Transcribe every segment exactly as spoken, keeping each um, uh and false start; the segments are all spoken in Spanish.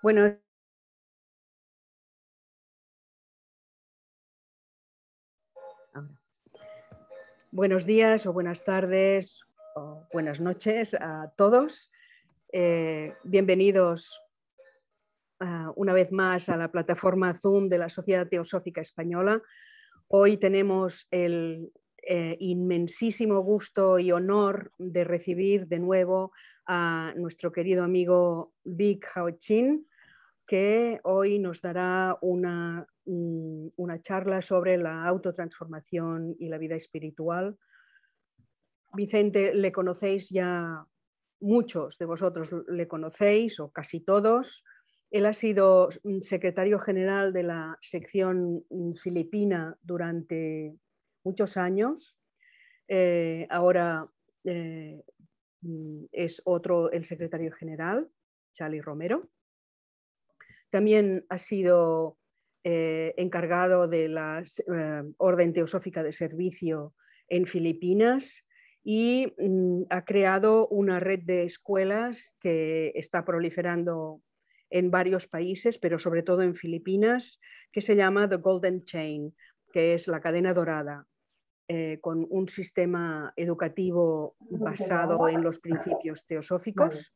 Bueno, buenos días o buenas tardes o buenas noches a todos. Eh, bienvenidos uh, una vez más a la plataforma Zoom de la Sociedad Teosófica Española. Hoy tenemos el eh, inmensísimo gusto y honor de recibir de nuevo a nuestro querido amigo Vic Hao Chin, que hoy nos dará una, una charla sobre la autotransformación y la vida espiritual. Vicente, le conocéis ya, muchos de vosotros le conocéis, o casi todos. Él ha sido secretario general de la sección filipina durante muchos años. Eh, ahora eh, es otro, el secretario general, Charlie Romero. También ha sido eh, encargado de la eh, Orden Teosófica de Servicio en Filipinas y mm, ha creado una red de escuelas que está proliferando en varios países, pero sobre todo en Filipinas, que se llama The Golden Chain, que es la cadena dorada, eh, con un sistema educativo basado en los principios teosóficos.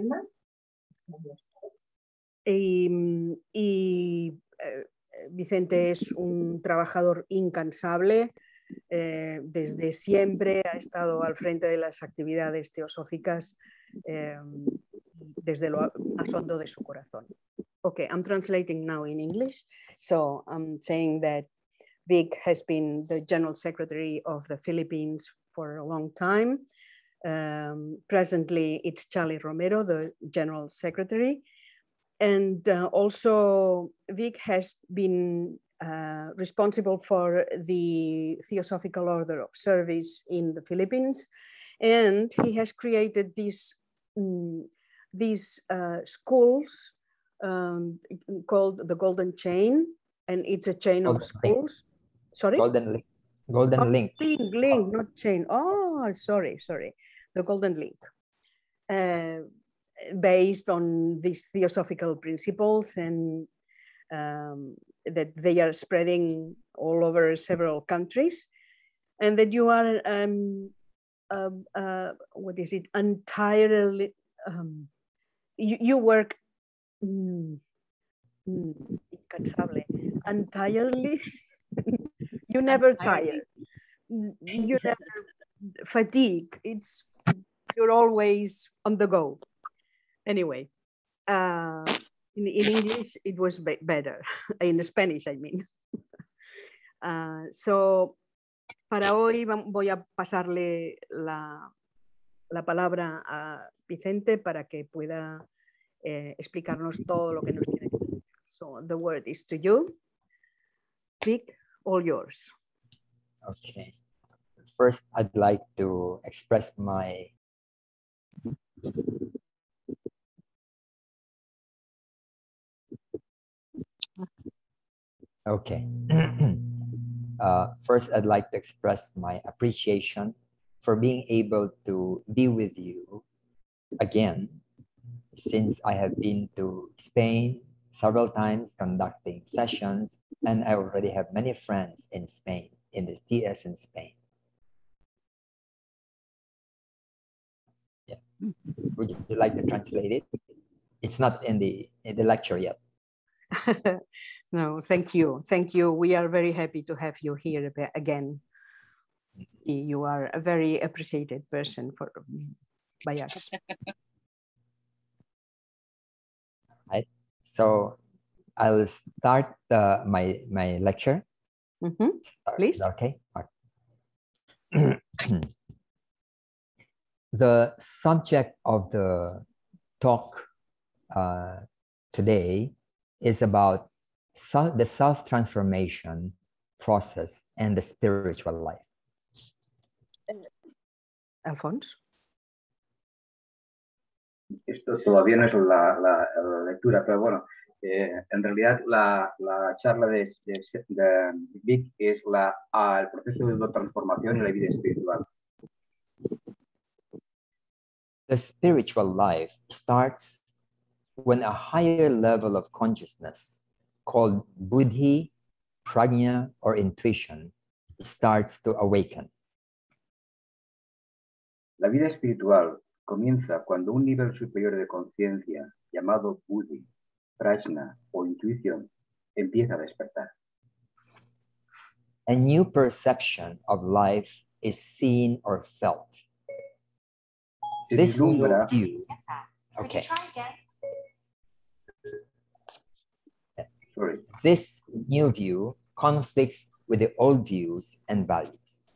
Y, y eh, Vicente es un trabajador incansable, eh, desde siempre ha estado al frente de las actividades teosóficas eh, desde lo más hondo de su corazón. Okay, I'm translating now in English. So I'm saying that Vic has been the General Secretary of the Philippines for a long time. Um, presently, it's Charlie Romero, the General Secretary. And uh, also, Vic has been uh, responsible for the Theosophical Order of Service in the Philippines. And he has created these, um, these uh, schools um, called the Golden Chain. And it's a chain Golden of schools. Link. Sorry? Golden Link. Golden oh, Link. Link, link, not chain. Oh, sorry, sorry. The Golden Link. Uh, based on these theosophical principles, and um, that they are spreading all over several countries, and that you are, um, uh, uh, what is it, entirely, um, you, you work mm, mm, incansable, entirely, you never tire, you never fatigue, it's, you're always on the go. Anyway, uh, in, in English it was be better, in Spanish I mean. Uh, so, para hoy voy a pasarle la, la palabra a Vicente para que pueda eh, explicarnos todo lo que nos tiene que decir. So, the word is to you. Vic, all yours. Okay. First, I'd like to express my Okay. uh, first, I'd like to express my appreciation for being able to be with you again, since I have been to Spain several times conducting sessions, and I already have many friends in Spain, in the T S in Spain. Yeah. Would you like to translate it? It's not in the in the lecture yet. No, thank you. Thank you. We are very happy to have you here again. You are a very appreciated person for, by us. Right. So I'll start uh, my, my lecture. Mm-hmm. Please. Okay. The subject of the talk uh, today is about self, the self-transformation process and the spiritual life. Alphonse. Esto todavía no es la, la, la lectura, pero bueno, eh, en realidad la, la charla de, de, de Vic es la, a, el proceso de transformación y la vida espiritual. The spiritual life starts when a higher level of consciousness called buddhi, prajna, or intuition starts to awaken. La vida espiritual comienza cuando un nivel superior de conciencia, llamado buddhi, prajna o intuición, empieza a despertar. A new perception of life is seen or felt. Se This new vislumbra, view, Could okay, you try again? sorry, this new view conflicts with the old views and values.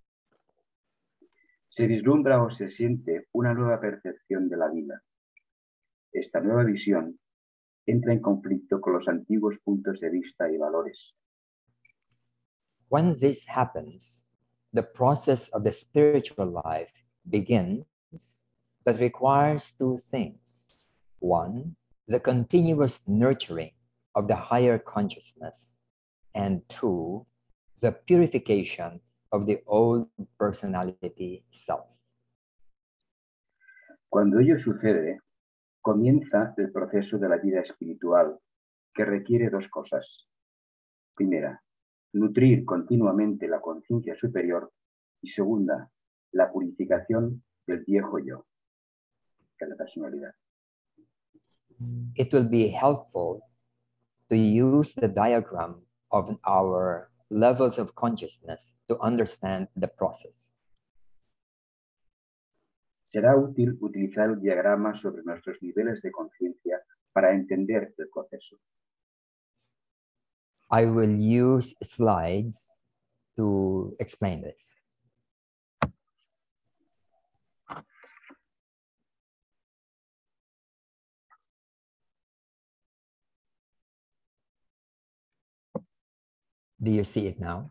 se vislumbra o se siente una nueva percepción de la vida. Esta nueva visión entra en conflicto con los antiguos puntos de vista y valores. When this happens, the process of the spiritual life begins that requires two things. One, the continuous nurturing of the higher consciousness, and two, the purification of the old personality self. Cuando ello sucede, comienza el proceso de la vida espiritual, que requiere dos cosas. Primera, nutrir continuamente la conciencia superior, y segunda, la purificación del viejo yo, de la personalidad. It will be helpful to use the diagram of our levels of consciousness to understand the process. Será útil utilizar el diagrama sobre nuestros niveles de conciencia para entender el proceso. I will use slides to explain this. Do you see it now?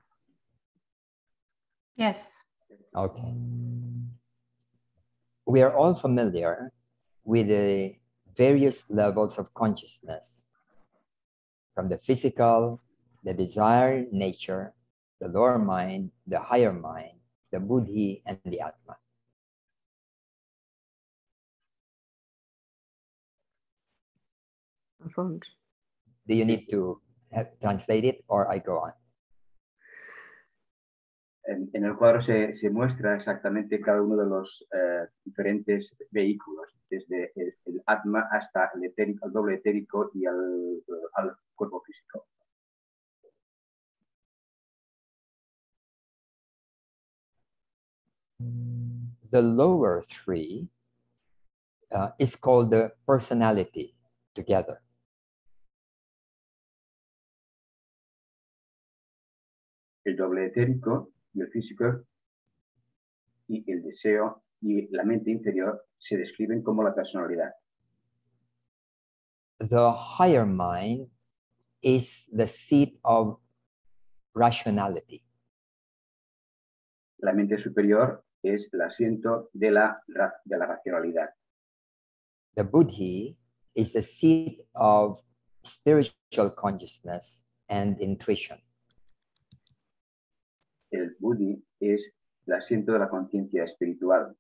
Yes. Okay. We are all familiar with the various levels of consciousness, from the physical, the desired nature, the lower mind, the higher mind, the buddhi, and the atma. Alphonse. Do you need to have, translate it, or I go on? En, en el cuadro se, se muestra exactamente cada uno de los eh, diferentes vehículos, desde el, el atma hasta el, etérico, el doble etérico y al, al cuerpo físico. The lower three uh, is called the personality together. El doble etérico y el físico y el deseo y la mente inferior se describen como la personalidad. The higher mind is the seat of rationality. La mente superior es el asiento de la, de la racionalidad. The buddhi is the seat of spiritual consciousness and intuition. El buddhi es el asiento de la conciencia espiritual.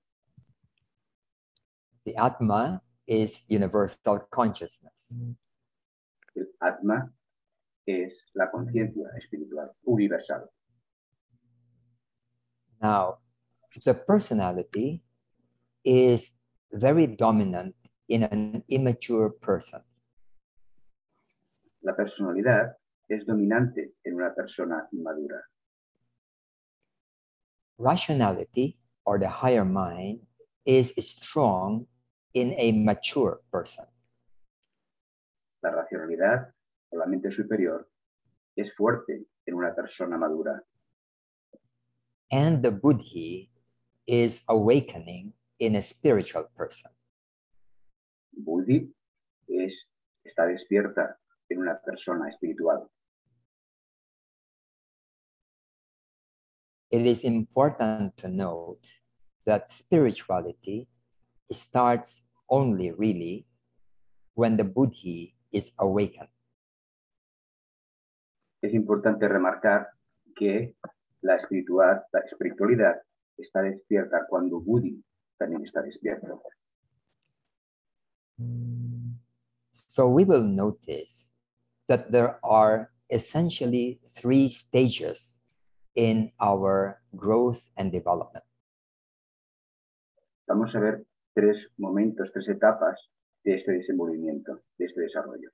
The atma is universal consciousness. El atma es la conciencia espiritual universal. Now, the personality is very dominant in an immature person. La personalidad es dominante en una persona inmadura. Rationality, or the higher mind, is strong in a mature person. La racionalidad, o la mente superior, es fuerte en una persona madura. And the buddhi is awakening in a spiritual person. Buddhi es, está despierta en una persona espiritual. It is important to note that spirituality starts only really when the buddhi is awakened. Es importante remarcar que la espiritualidad, la espiritualidad está despierta cuando Buddhi también está despierto. So we will notice that there are essentially three stages in our growth and development. Vamos a ver tres momentos, tres etapas de este desenvolvimiento, de este desarrollo.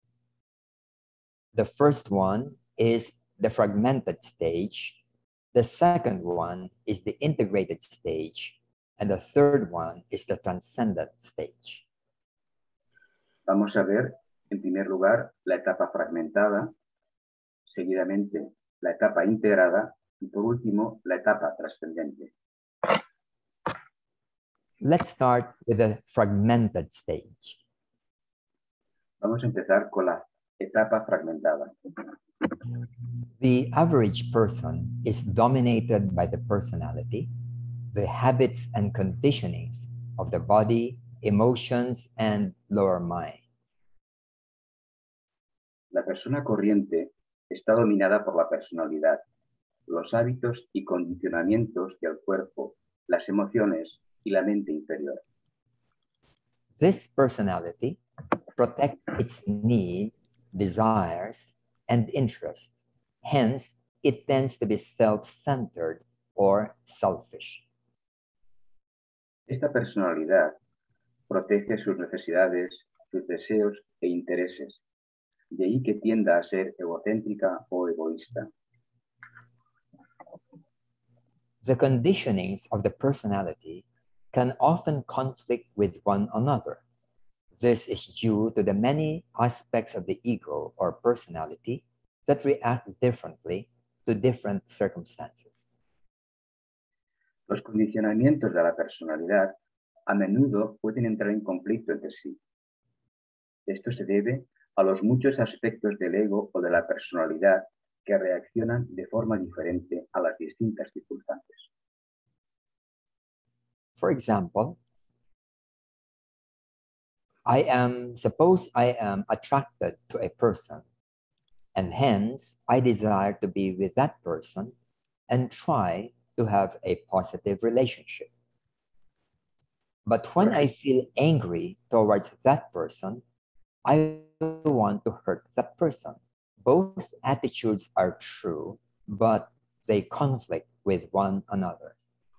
The first one is the fragmented stage. The second one is the integrated stage. And the third one is the transcendent stage. Vamos a ver, en primer lugar, la etapa fragmentada, seguidamente la etapa integrada y por último la etapa trascendente. Let's start with the fragmented stage. Vamos a empezar con la etapa fragmentada. The average person is dominated by the personality, the habits and conditionings of the body, emotions, and lower mind. La persona corriente está dominada por la personalidad, los hábitos y condicionamientos del cuerpo, las emociones y la mente inferior. This personality protects its needs, desires, and interests. Hence, it tends to be self-centered or selfish. Esta personalidad protege sus necesidades, sus deseos e intereses. De ahí que tienda a ser egocéntrica o egoísta. The conditionings of the personality can often conflict with one another. This is due to the many aspects of the ego or personality that react differently to different circumstances. Los condicionamientos de la personalidad a menudo pueden entrar en conflicto entre sí. Esto se debe a los muchos aspectos del ego o de la personalidad que reaccionan de forma diferente a las distintas circunstancias. For example, I am, suppose I am attracted to a person, and hence I desire to be with that person and try to have a positive relationship. But when I feel angry towards that person, I want to hurt that person. Both attitudes are true, but they conflict with one another.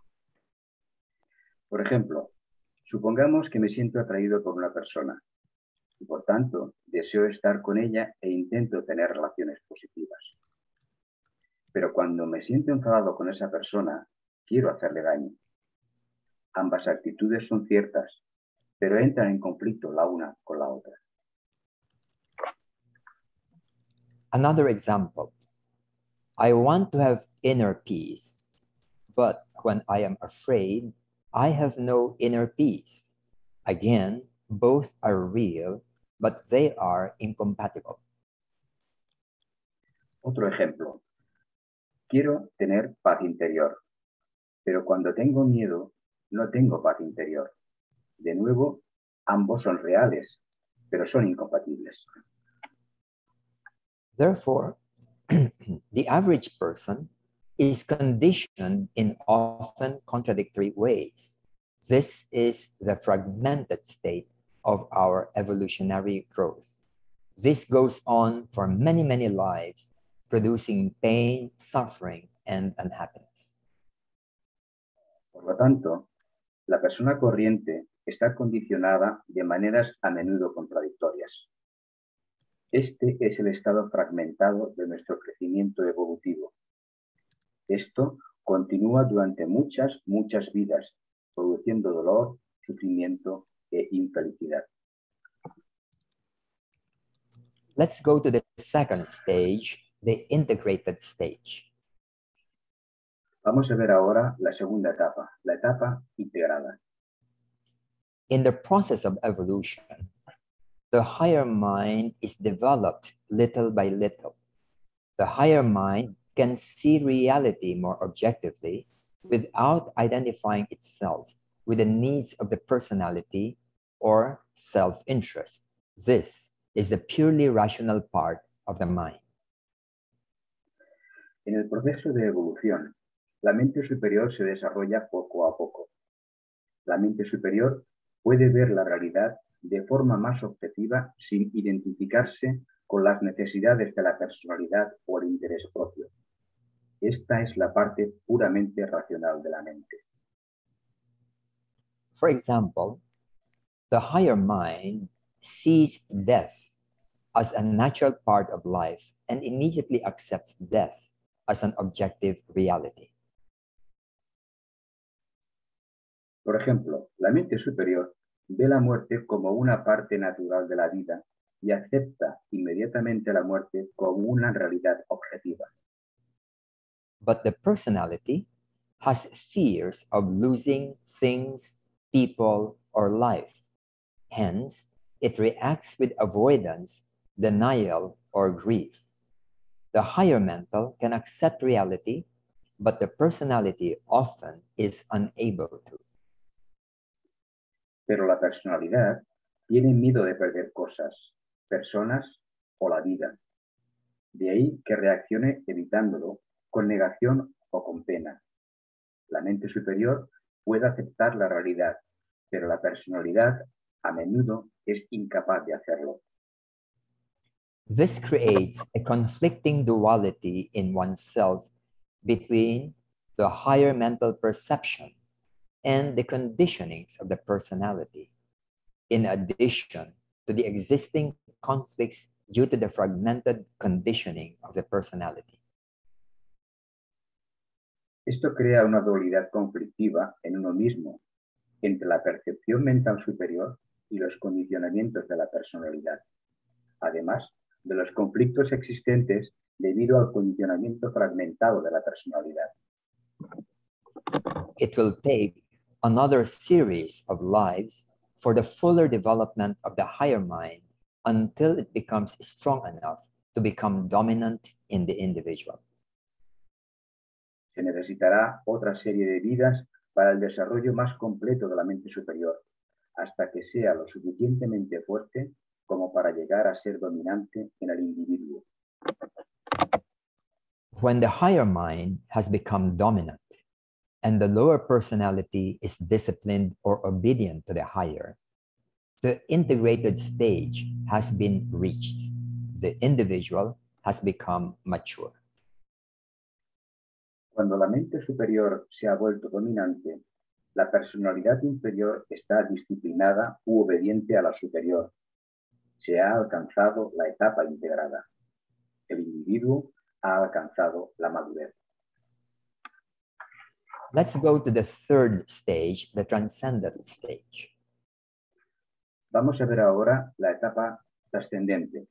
Por ejemplo, supongamos que me siento atraído por una persona y por tanto deseo estar con ella e intento tener relaciones positivas. Pero cuando me siento enfadado con esa persona, quiero hacerle daño. Ambas actitudes son ciertas, pero entran en conflicto la una con la otra. Another example, I want to have inner peace, but when I am afraid, I have no inner peace. Again, both are real, but they are incompatible. Otro ejemplo, quiero tener paz interior, pero cuando tengo miedo, no tengo paz interior. De nuevo, ambos son reales, pero son incompatibles. Therefore, the average person is conditioned in often contradictory ways. This is the fragmented state of our evolutionary growth. This goes on for many, many lives, producing pain, suffering, and unhappiness. Por lo tanto, la persona corriente está condicionada de maneras a menudo contradictorias. Este es el estado fragmentado de nuestro crecimiento evolutivo. Esto continúa durante muchas, muchas vidas, produciendo dolor, sufrimiento e infelicidad. Let's go to the second stage, the integrated stage. Vamos a ver ahora la segunda etapa, la etapa integrada. In the process of evolution, the higher mind is developed little by little. The higher mind can see reality more objectively without identifying itself with the needs of the personality or self-interest. This is the purely rational part of the mind. En el proceso de evolución, la mente superior se desarrolla poco a poco. La mente superior puede ver la realidad de forma más objetiva sin identificarse con las necesidades de la personalidad o el interés propio. Esta es la parte puramente racional de la mente. For example, the higher mind sees death as a natural part of life and immediately accepts death as an objective reality. Por ejemplo, la mente superior ve la muerte como una parte natural de la vida y acepta inmediatamente la muerte como una realidad objetiva. But the personality has fears of losing things, people, or life. Hence, it reacts with avoidance, denial, or grief. The higher mental can accept reality, but the personality often is unable to. Pero la personalidad tiene miedo de perder cosas, personas o la vida. De ahí que reaccione evitándolo, con negación o con pena. La mente superior puede aceptar la realidad, pero la personalidad a menudo es incapaz de hacerlo. This creates a conflicting duality in oneself between the higher mental perception and the conditionings of the personality, in addition to the existing conflicts due to the fragmented conditioning of the personality. Esto crea una dualidad conflictiva en uno mismo, entre la percepción mental superior y los condicionamientos de la personalidad, además de los conflictos existentes debido al condicionamiento fragmentado de la personalidad. It will take another series of lives for the fuller development of the higher mind until it becomes strong enough to become dominant in the individual. Se necesitará otra serie de vidas para el desarrollo más completo de la mente superior, hasta que sea lo suficientemente fuerte como para llegar a ser dominante en el individuo. When the higher mind has become dominant and the lower personality is disciplined or obedient to the higher, the integrated stage has been reached. The individual has become mature. Cuando la mente superior se ha vuelto dominante, la personalidad inferior está disciplinada u obediente a la superior. Se ha alcanzado la etapa integrada. El individuo ha alcanzado la madurez. Let's go to the third stage, the transcendent stage. Vamos a ver ahora la etapa trascendente.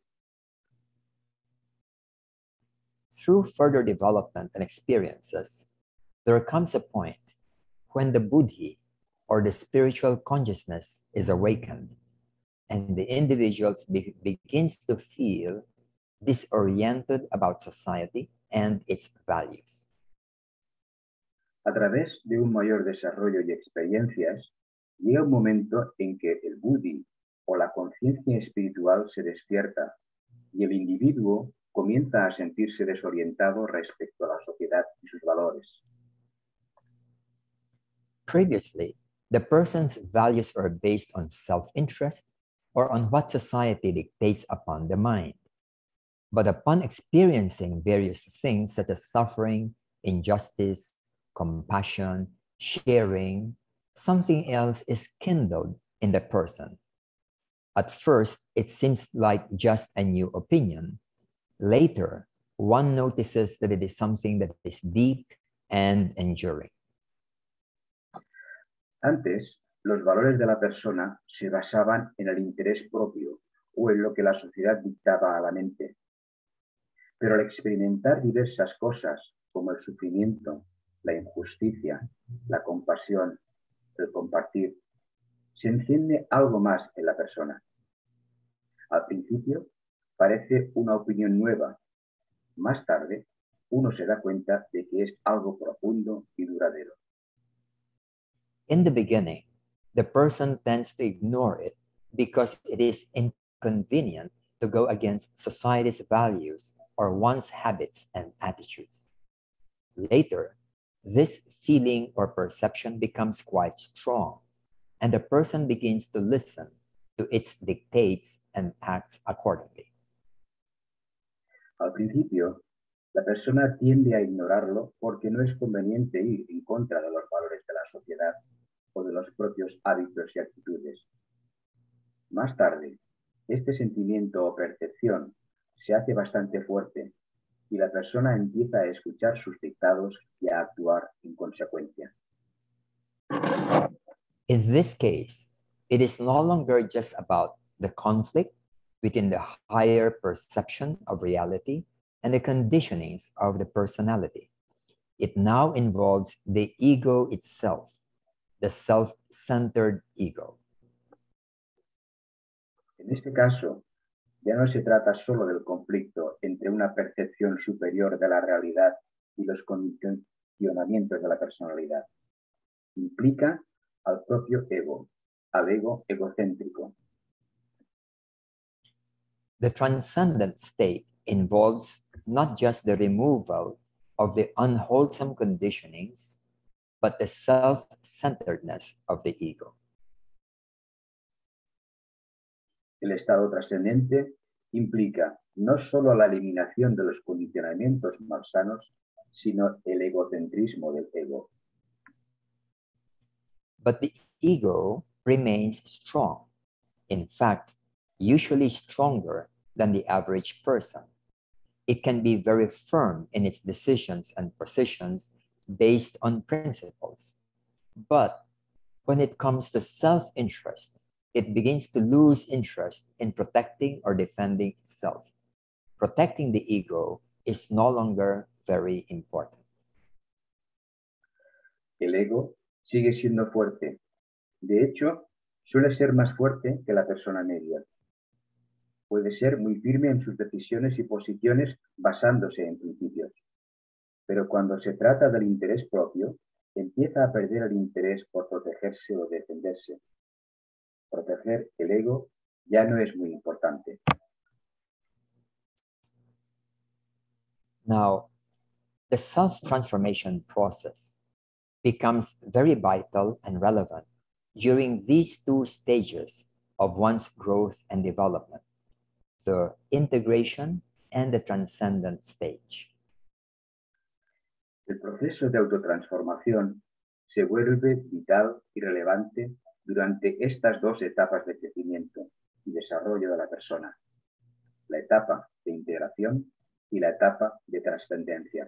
Through further development and experiences, there comes a point when the buddhi, or the spiritual consciousness, is awakened, and the individual be begins to feel disoriented about society and its values. A través de un mayor desarrollo y experiencias, llega un momento en que el buddhi o la conciencia espiritual se despierta y el individuo comienza a sentirse desorientado respecto a la sociedad y sus valores. Previously, the person's values are based on self-interest or on what society dictates upon the mind. But upon experiencing various things such as suffering, injustice, compassion, sharing, something else is kindled in the person. At first, it seems like just a new opinion. Later, one notices that it is something that is deep and enduring. Antes, los valores de la persona se basaban en el interés propio o en lo que la sociedad dictaba a la mente. Pero al experimentar diversas cosas como el sufrimiento, la injusticia, la compasión, el compartir, se enciende algo más en la persona. Al principio, parece una opinión nueva. Más tarde, uno se da cuenta de que es algo profundo y duradero. In the beginning, the person tends to ignore it because it is inconvenient to go against society's values or one's habits and attitudes. Later, this feeling or perception becomes quite strong, and the person begins to listen to its dictates and acts accordingly. Al principio, la persona tiende a ignorarlo porque no es conveniente ir en contra de los valores de la sociedad o de los propios hábitos y actitudes. Más tarde, este sentimiento o percepción se hace bastante fuerte y la persona empieza a escuchar sus dictados y a actuar en consecuencia. In this case, it is no longer just about the conflict between the higher perception of reality and the conditionings of the personality. It now involves the ego itself, the self-centered ego. En este caso, ya no se trata solo del conflicto entre una percepción superior de la realidad y los condicionamientos de la personalidad. Implica al propio ego, al ego egocéntrico. The transcendent state involves not just the removal of the unwholesome conditionings, but the self-centeredness of the ego. El estado trascendente implica no solo la eliminación de los condicionamientos malsanos, sino el egocentrismo del ego. But the ego remains strong. In fact, usually stronger than the average person. It can be very firm in its decisions and positions based on principles. But when it comes to self-interest, it begins to lose interest in protecting or defending itself. Protecting the ego is no longer very important. El ego sigue siendo fuerte. De hecho, suele ser más fuerte que la persona media. Puede ser muy firme en sus decisiones y posiciones basándose en principios. Pero cuando se trata del interés propio, empieza a perder el interés por protegerse o defenderse. Proteger el ego ya no es muy importante. Now, the self-transformation process becomes very vital and relevant during these two stages of one's growth and development, the integration and the transcendent stage. El proceso de autotransformación se vuelve vital y relevante durante estas dos etapas de crecimiento y desarrollo de la persona, la etapa de integración y la etapa de trascendencia.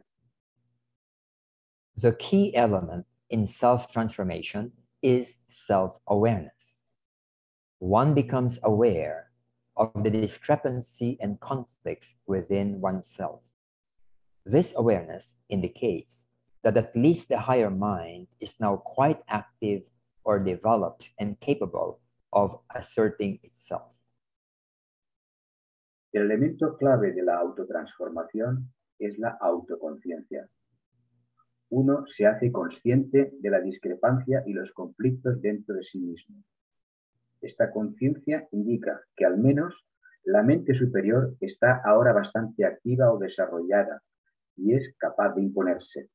The key element in self-transformation is self-awareness. One becomes aware of the discrepancy and conflicts within oneself. This awareness indicates that at least the higher mind is now quite active or developed and capable of asserting itself. El elemento clave de la autotransformación es la autoconciencia. Uno se hace consciente de la discrepancia y los conflictos dentro de sí mismo. Esta conciencia indica que al menos la mente superior está ahora bastante activa o desarrollada y es capaz de imponerse.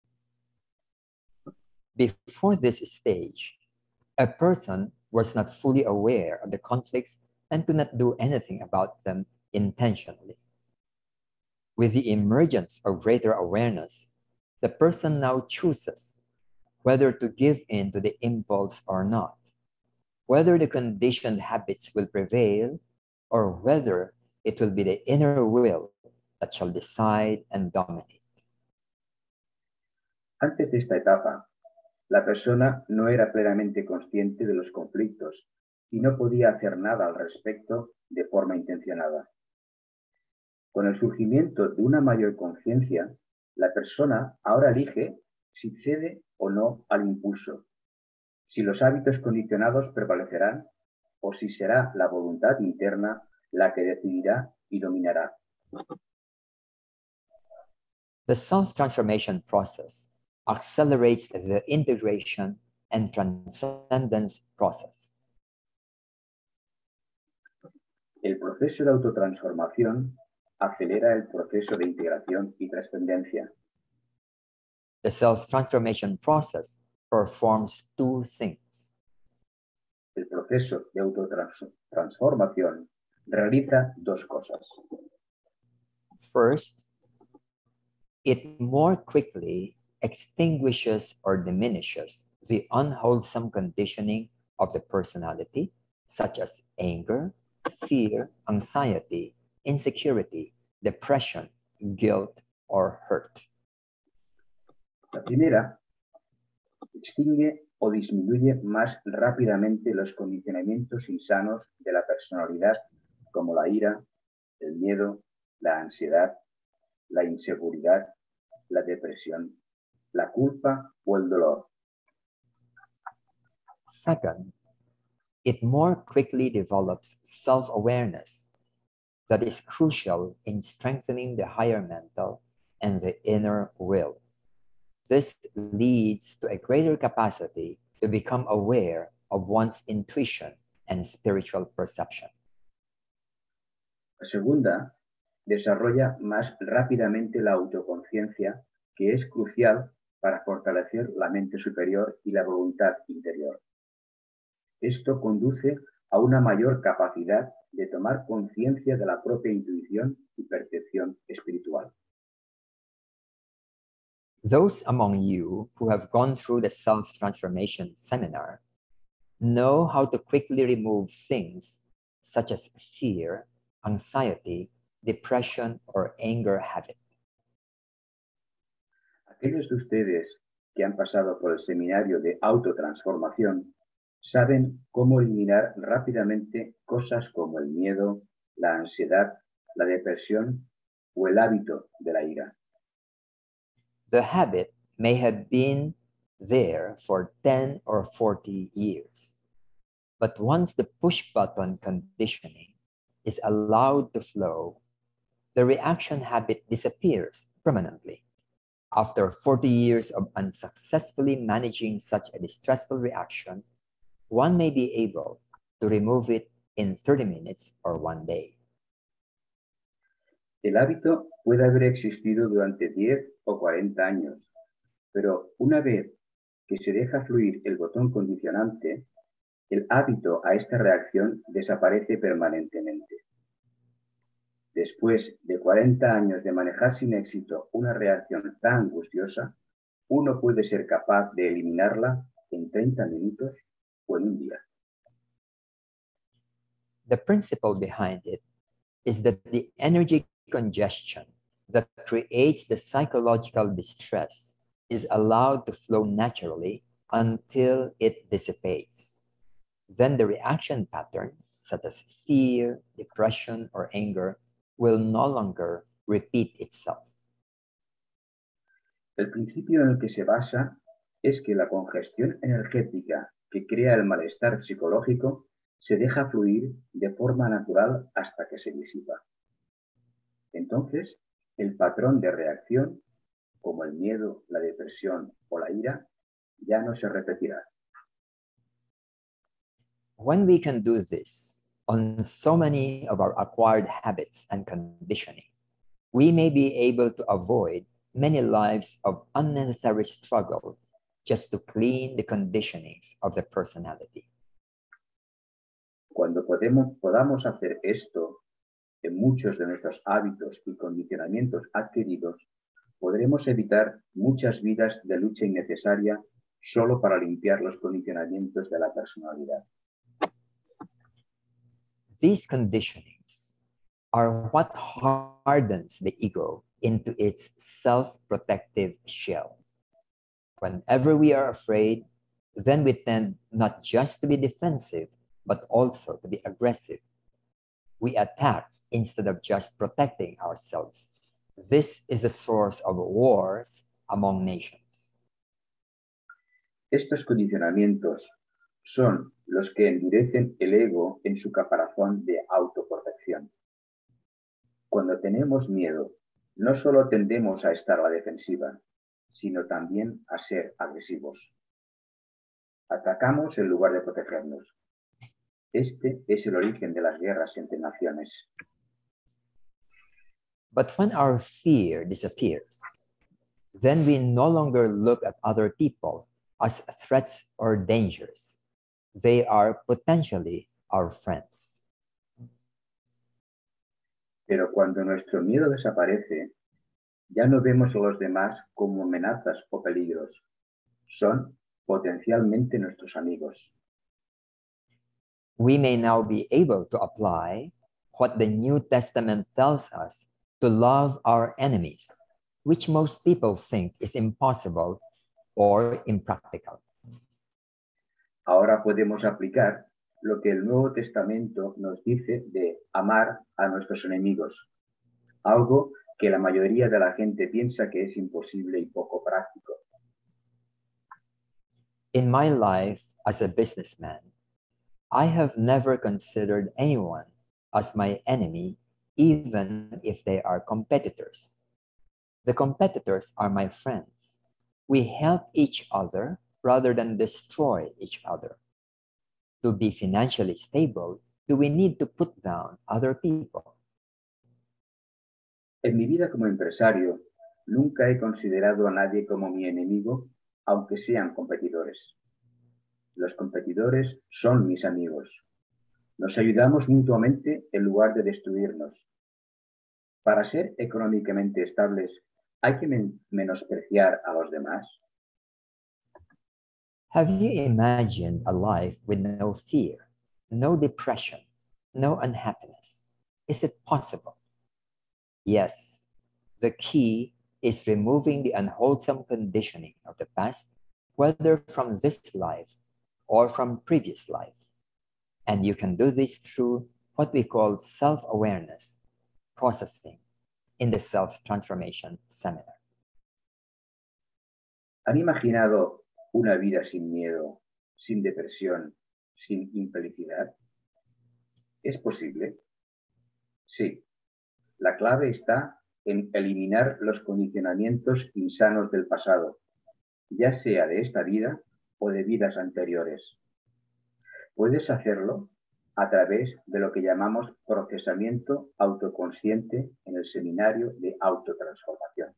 Before this stage, a person was not fully aware of the conflicts and could not do anything about them intentionally. With the emergence of greater awareness, the person now chooses whether to give in to the impulse or not, whether the conditioned habits will prevail, or whether it will be the inner will that shall decide and dominate. Antes de esta etapa, la persona no era plenamente consciente de los conflictos y no podía hacer nada al respecto de forma intencionada. Con el surgimiento de una mayor conciencia, la persona ahora elige si cede o no al impulso, si los hábitos condicionados prevalecerán o si será la voluntad interna la que decidirá y dominará. The self-transformation process accelerates the integration and transcendence process. El proceso de autotransformación acelera el proceso de integración y trascendencia. The self-transformation process performs two things. el proceso de autotransformación realiza dos cosas. First, it more quickly extinguishes or diminishes the unwholesome conditioning of the personality, such as anger, fear, anxiety, insecurity, depression, guilt, or hurt. La primera extingue o disminuye más rápidamente los condicionamientos insanos de la personalidad, como la ira, el miedo, la ansiedad, la inseguridad, la depresión, la culpa o el dolor. Second, it more quickly develops self-awareness that is crucial in strengthening the higher mental and the inner will. This leads to a greater capacity to become aware of one's intuition and spiritual perception. La segunda desarrolla más rápidamente la autoconciencia, que es crucial para fortalecer la mente superior y la voluntad interior. Esto conduce a una mayor capacidad de tomar conciencia de la propia intuición y percepción espiritual. Those among you who have gone through the self-transformation seminar know how to quickly remove things such as fear, anxiety, depression, or anger habit. Aquellos de ustedes que han pasado por el seminario de autotransformación saben cómo eliminar rápidamente cosas como el miedo, la ansiedad, la depresión o el hábito de la ira. The habit may have been there for ten or forty years, but once the push button conditioning is allowed to flow, the reaction habit disappears permanently. After forty years of unsuccessfully managing such a distressful reaction, one may be able to remove it in thirty minutes or one day. El hábito puede haber existido durante diez o cuarenta años, pero una vez que se deja fluir el botón condicionante, el hábito a esta reacción desaparece permanentemente. Después de cuarenta años de manejar sin éxito una reacción tan angustiosa, uno puede ser capaz de eliminarla en treinta minutos o en un día. The principle behind it is that the energy congestion that creates the psychological distress is allowed to flow naturally until it dissipates. Then the reaction pattern, such as fear, depression, or anger, will no longer repeat itself. El principio en el que se basa es que la congestión energética que crea el malestar psicológico se deja fluir de forma natural hasta que se disipa. Entonces, el patrón de reacción, como el miedo, la depresión o la ira, ya no se repetirá. When we can do this on so many of our acquired habits and conditioning, we may be able to avoid many lives of unnecessary struggle just to clean the conditionings of the personality. Cuando podemos, podamos hacer esto en muchos de nuestros hábitos y condicionamientos adquiridos, podremos evitar muchas vidas de lucha innecesaria solo para limpiar los condicionamientos de la personalidad. These conditionings are what hardens the ego into its self-protective shell. Whenever we are afraid, then we tend not just to be defensive, but also to be aggressive. We attack instead of just protecting ourselves. This is the source of wars among nations. Estos condicionamientos son los que endurecen el ego en su caparazón de autoprotección. Cuando tenemos miedo, no solo tendemos a estar a la defensiva, sino también a ser agresivos. Atacamos en lugar de protegernos. Este es el origen de las guerras entre naciones. But when our fear disappears, then we no longer look at other people as threats or dangers. they are potentially our friends. Pero cuando nuestro miedo desaparece, ya no vemos a los demás como amenazas o peligros. Son potencialmente nuestros amigos. We may now be able to apply what the New Testament tells us to love our enemies, which most people think is impossible or impractical. Ahora podemos aplicar lo que el Nuevo Testamento nos dice de amar a nuestros enemigos, algo que la mayoría de la gente piensa que es imposible y poco práctico. In my life as a businessman, I have never considered anyone as my enemy, even if they are competitors. The competitors are my friends. We help each other rather than destroy each other. To be financially stable, do we need to put down other people? En mi vida como empresario, nunca he considerado a nadie como mi enemigo, aunque sean competidores. Los competidores son mis amigos. Nos ayudamos mutuamente en lugar de destruirnos. Para ser económicamente estables, ¿hay que men- menospreciar a los demás? Have you imagined a life with no fear, no depression, no unhappiness? Is it possible? Yes. The key is removing the unwholesome conditioning of the past, whether from this life or from previous life. And you can do this through what we call self-awareness processing in the Self-Transformation Seminar. ¿Han imaginado una vida sin miedo, sin depresión, sin infelicidad? ¿Es posible? Sí. La clave está en eliminar los condicionamientos insanos del pasado, ya sea de esta vida o de vidas anteriores. Puedes hacerlo a través de lo que llamamos procesamiento autoconsciente en el seminario de autotransformación.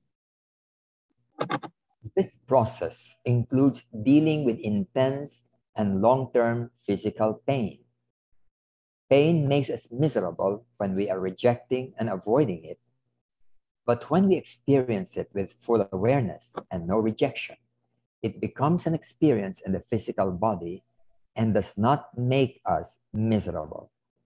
This process includes dealing with intense and long-term physical pain. Pain makes us miserable when we are rejecting and avoiding it. But when we experience it with full awareness and no rejection, it becomes an experience in the physical body and does not make us miserable.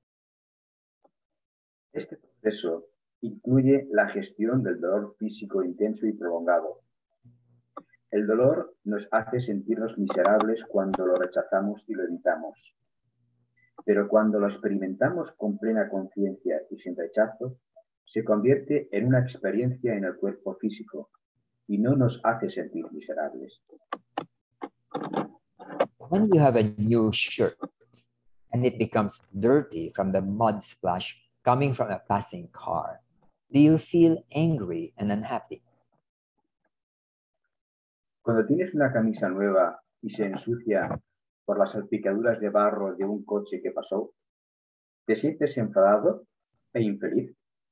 Este proceso incluye la gestión del dolor físico intenso y prolongado. El dolor nos hace sentirnos miserables cuando lo rechazamos y lo evitamos. Pero cuando lo experimentamos con plena conciencia y sin rechazo, se convierte en una experiencia en el cuerpo físico y no nos hace sentir miserables. When you have a new shirt and it becomes dirty from the mud splash coming from a passing car, do you feel angry and unhappy? Cuando tienes una camisa nueva y se ensucia por las salpicaduras de barro de un coche que pasó, ¿te sientes enfadado e infeliz?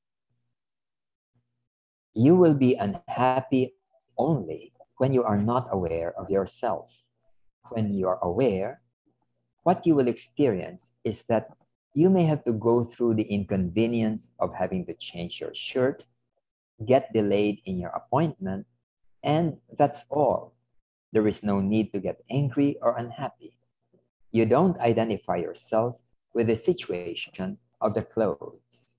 You will be unhappy only when you are not aware of yourself. When you are aware, what you will experience is that you may have to go through the inconvenience of having to change your shirt, get delayed in your appointment, and that's all. There is no need to get angry or unhappy. You don't identify yourself with the situation of the clothes.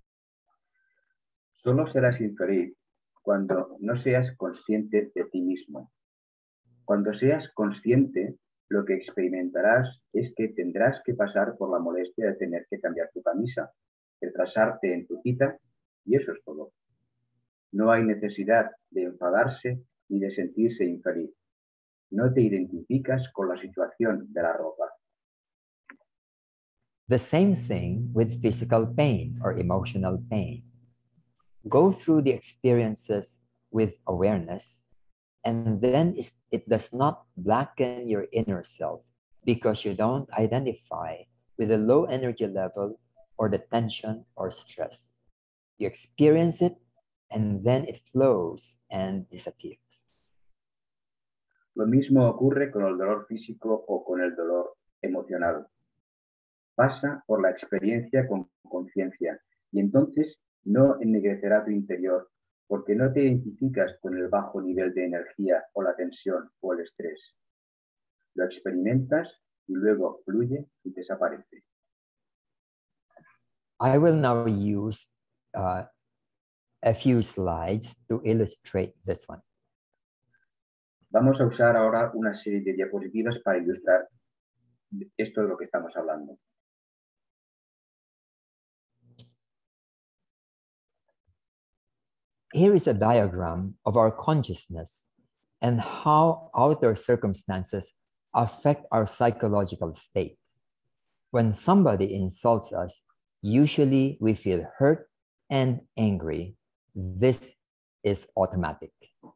Solo serás infeliz cuando no seas consciente de ti mismo. Cuando seas consciente, lo que experimentarás es que tendrás que pasar por la molestia de tener que cambiar tu camisa, retrasarte en tu cita, y eso es todo. No hay necesidad de enfadarse ni de sentirse infeliz. No te identificas con la situación de la ropa. The same thing with physical pain or emotional pain. Go through the experiences with awareness, and then it does not blacken your inner self because you don't identify with the low energy level or the tension or stress. You experience it, and then it flows and disappears. Lo mismo ocurre con el dolor físico o con el dolor emocional. Pasa por la experiencia con conciencia y entonces no ennegrecerá tu interior porque no te identificas con el bajo nivel de energía o la tensión o el estrés. Lo experimentas y luego fluye y desaparece. I will now use uh, a few slides to illustrate this one. Vamos a usar ahora una serie de diapositivas para ilustrar esto de lo que estamos hablando. Here is a diagram of our consciousness and how outer circumstances affect our psychological state. When somebody insults us, usually we feel hurt and angry. This is automatic.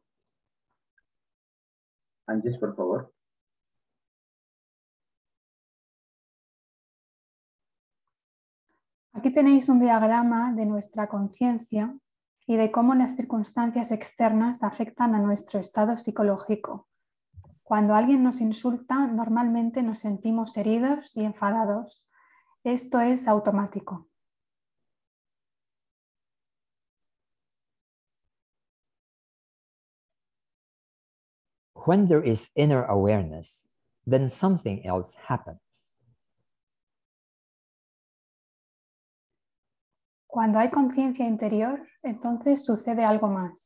Ángeles, por favor. Aquí tenéis un diagrama de nuestra conciencia y de cómo las circunstancias externas afectan a nuestro estado psicológico. Cuando alguien nos insulta, normalmente nos sentimos heridos y enfadados. Esto es automático. When there is inner awareness, then something else happens. Cuando hay conciencia interior, entonces sucede algo más.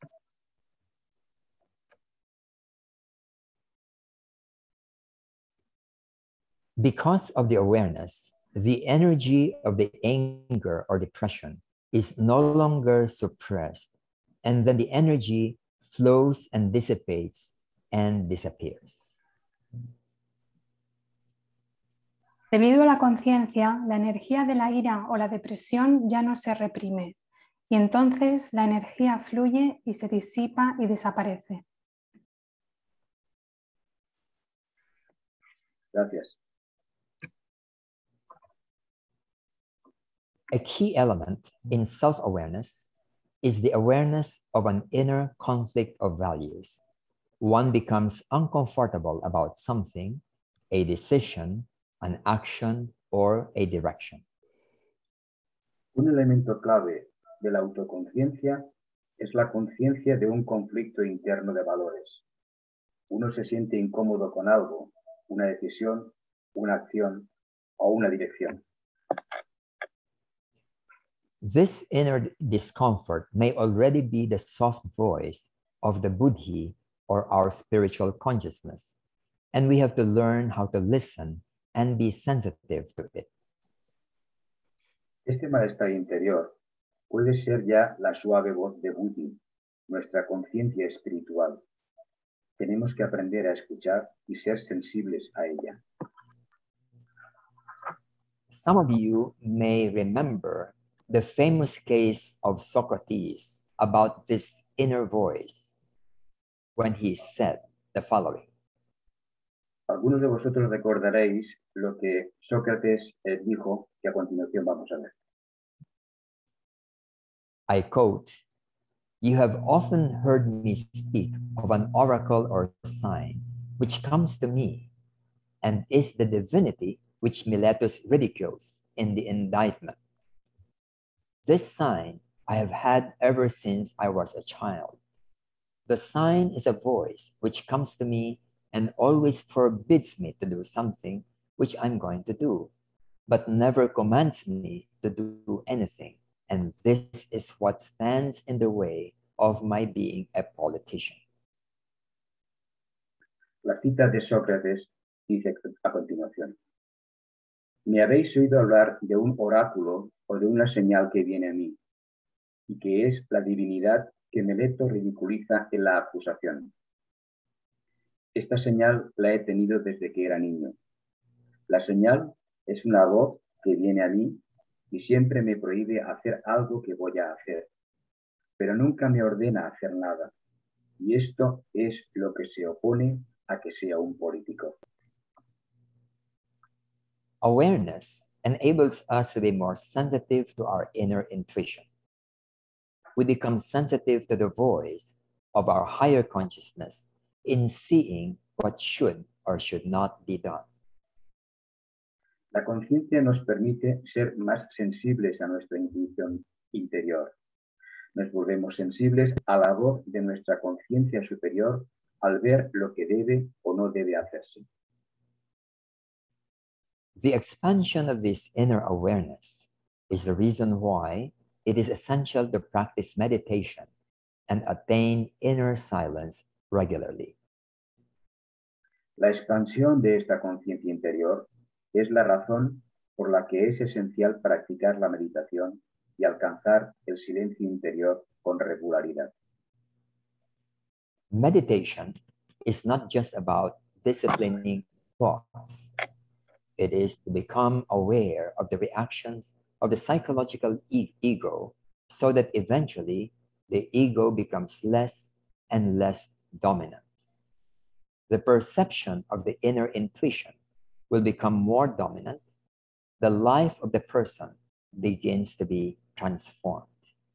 Because of the awareness, the energy of the anger or depression is no longer suppressed, and then the energy flows and dissipates and disappears. Debido a la conciencia, la energía de la ira o la depresión ya no se reprime, y entonces la energía fluye y se disipa y desaparece. Gracias. A key element in self-awareness is the awareness of an inner conflict of values. One becomes uncomfortable about something, a decision, an action, or a direction. Un elemento clave de la autoconciencia es la conciencia de un conflicto interno de valores. Uno se siente incómodo con algo, una decisión, una acción o una dirección. This inner discomfort may already be the soft voice of the Buddhi or our spiritual consciousness, and we have to learn how to listen and be sensitive to it. Este malestar interior puede ser ya la suave voz de Buddhi, nuestra conciencia espiritual. Tenemos que aprender a escuchar y ser sensibles a ella. Some of you may remember the famous case of Socrates about this inner voice when he said the following. Algunos de vosotros recordaréis lo que Sócrates eh, dijo, que a continuación vamos a ver. I quote, "You have often heard me speak of an oracle or sign which comes to me and is the divinity which Miletus ridicules in the indictment. This sign I have had ever since I was a child. The sign is a voice which comes to me and always forbids me to do something which I'm going to do, but never commands me to do anything. And this is what stands in the way of my being a politician." La cita de Sócrates dice a continuación: Me habéis oído hablar de un oráculo o de una señal que viene a mí, y que es la divinidad que Meleto ridiculiza en la acusación. Esta señal la he tenido desde que era niño. La señal es una voz que viene a mí y siempre me prohíbe hacer algo que voy a hacer, pero nunca me ordena hacer nada. Y esto es lo que se opone a que sea un político. Awareness enables us to be more sensitive to our inner intuition. We become sensitive to the voice of our higher consciousness in seeing what should or should not be done. La conciencia nos permite ser más sensibles a nuestra intuición interior. Nos volvemos sensibles a la voz de nuestra conciencia superior al ver lo que debe o no debe hacerse. The expansion of this inner awareness is the reason why it is essential to practice meditation and attain inner silence regularly. La expansión de esta conciencia interior es la razón por la que es esencial practicar la meditación y alcanzar el silencio interior con regularidad. Meditation is not just about disciplining thoughts. It is to become aware of the reactions of the psychological e- ego so that eventually the ego becomes less and less dominant. The perception of the inner intuition will become more dominant. The life of the person begins to be transformed.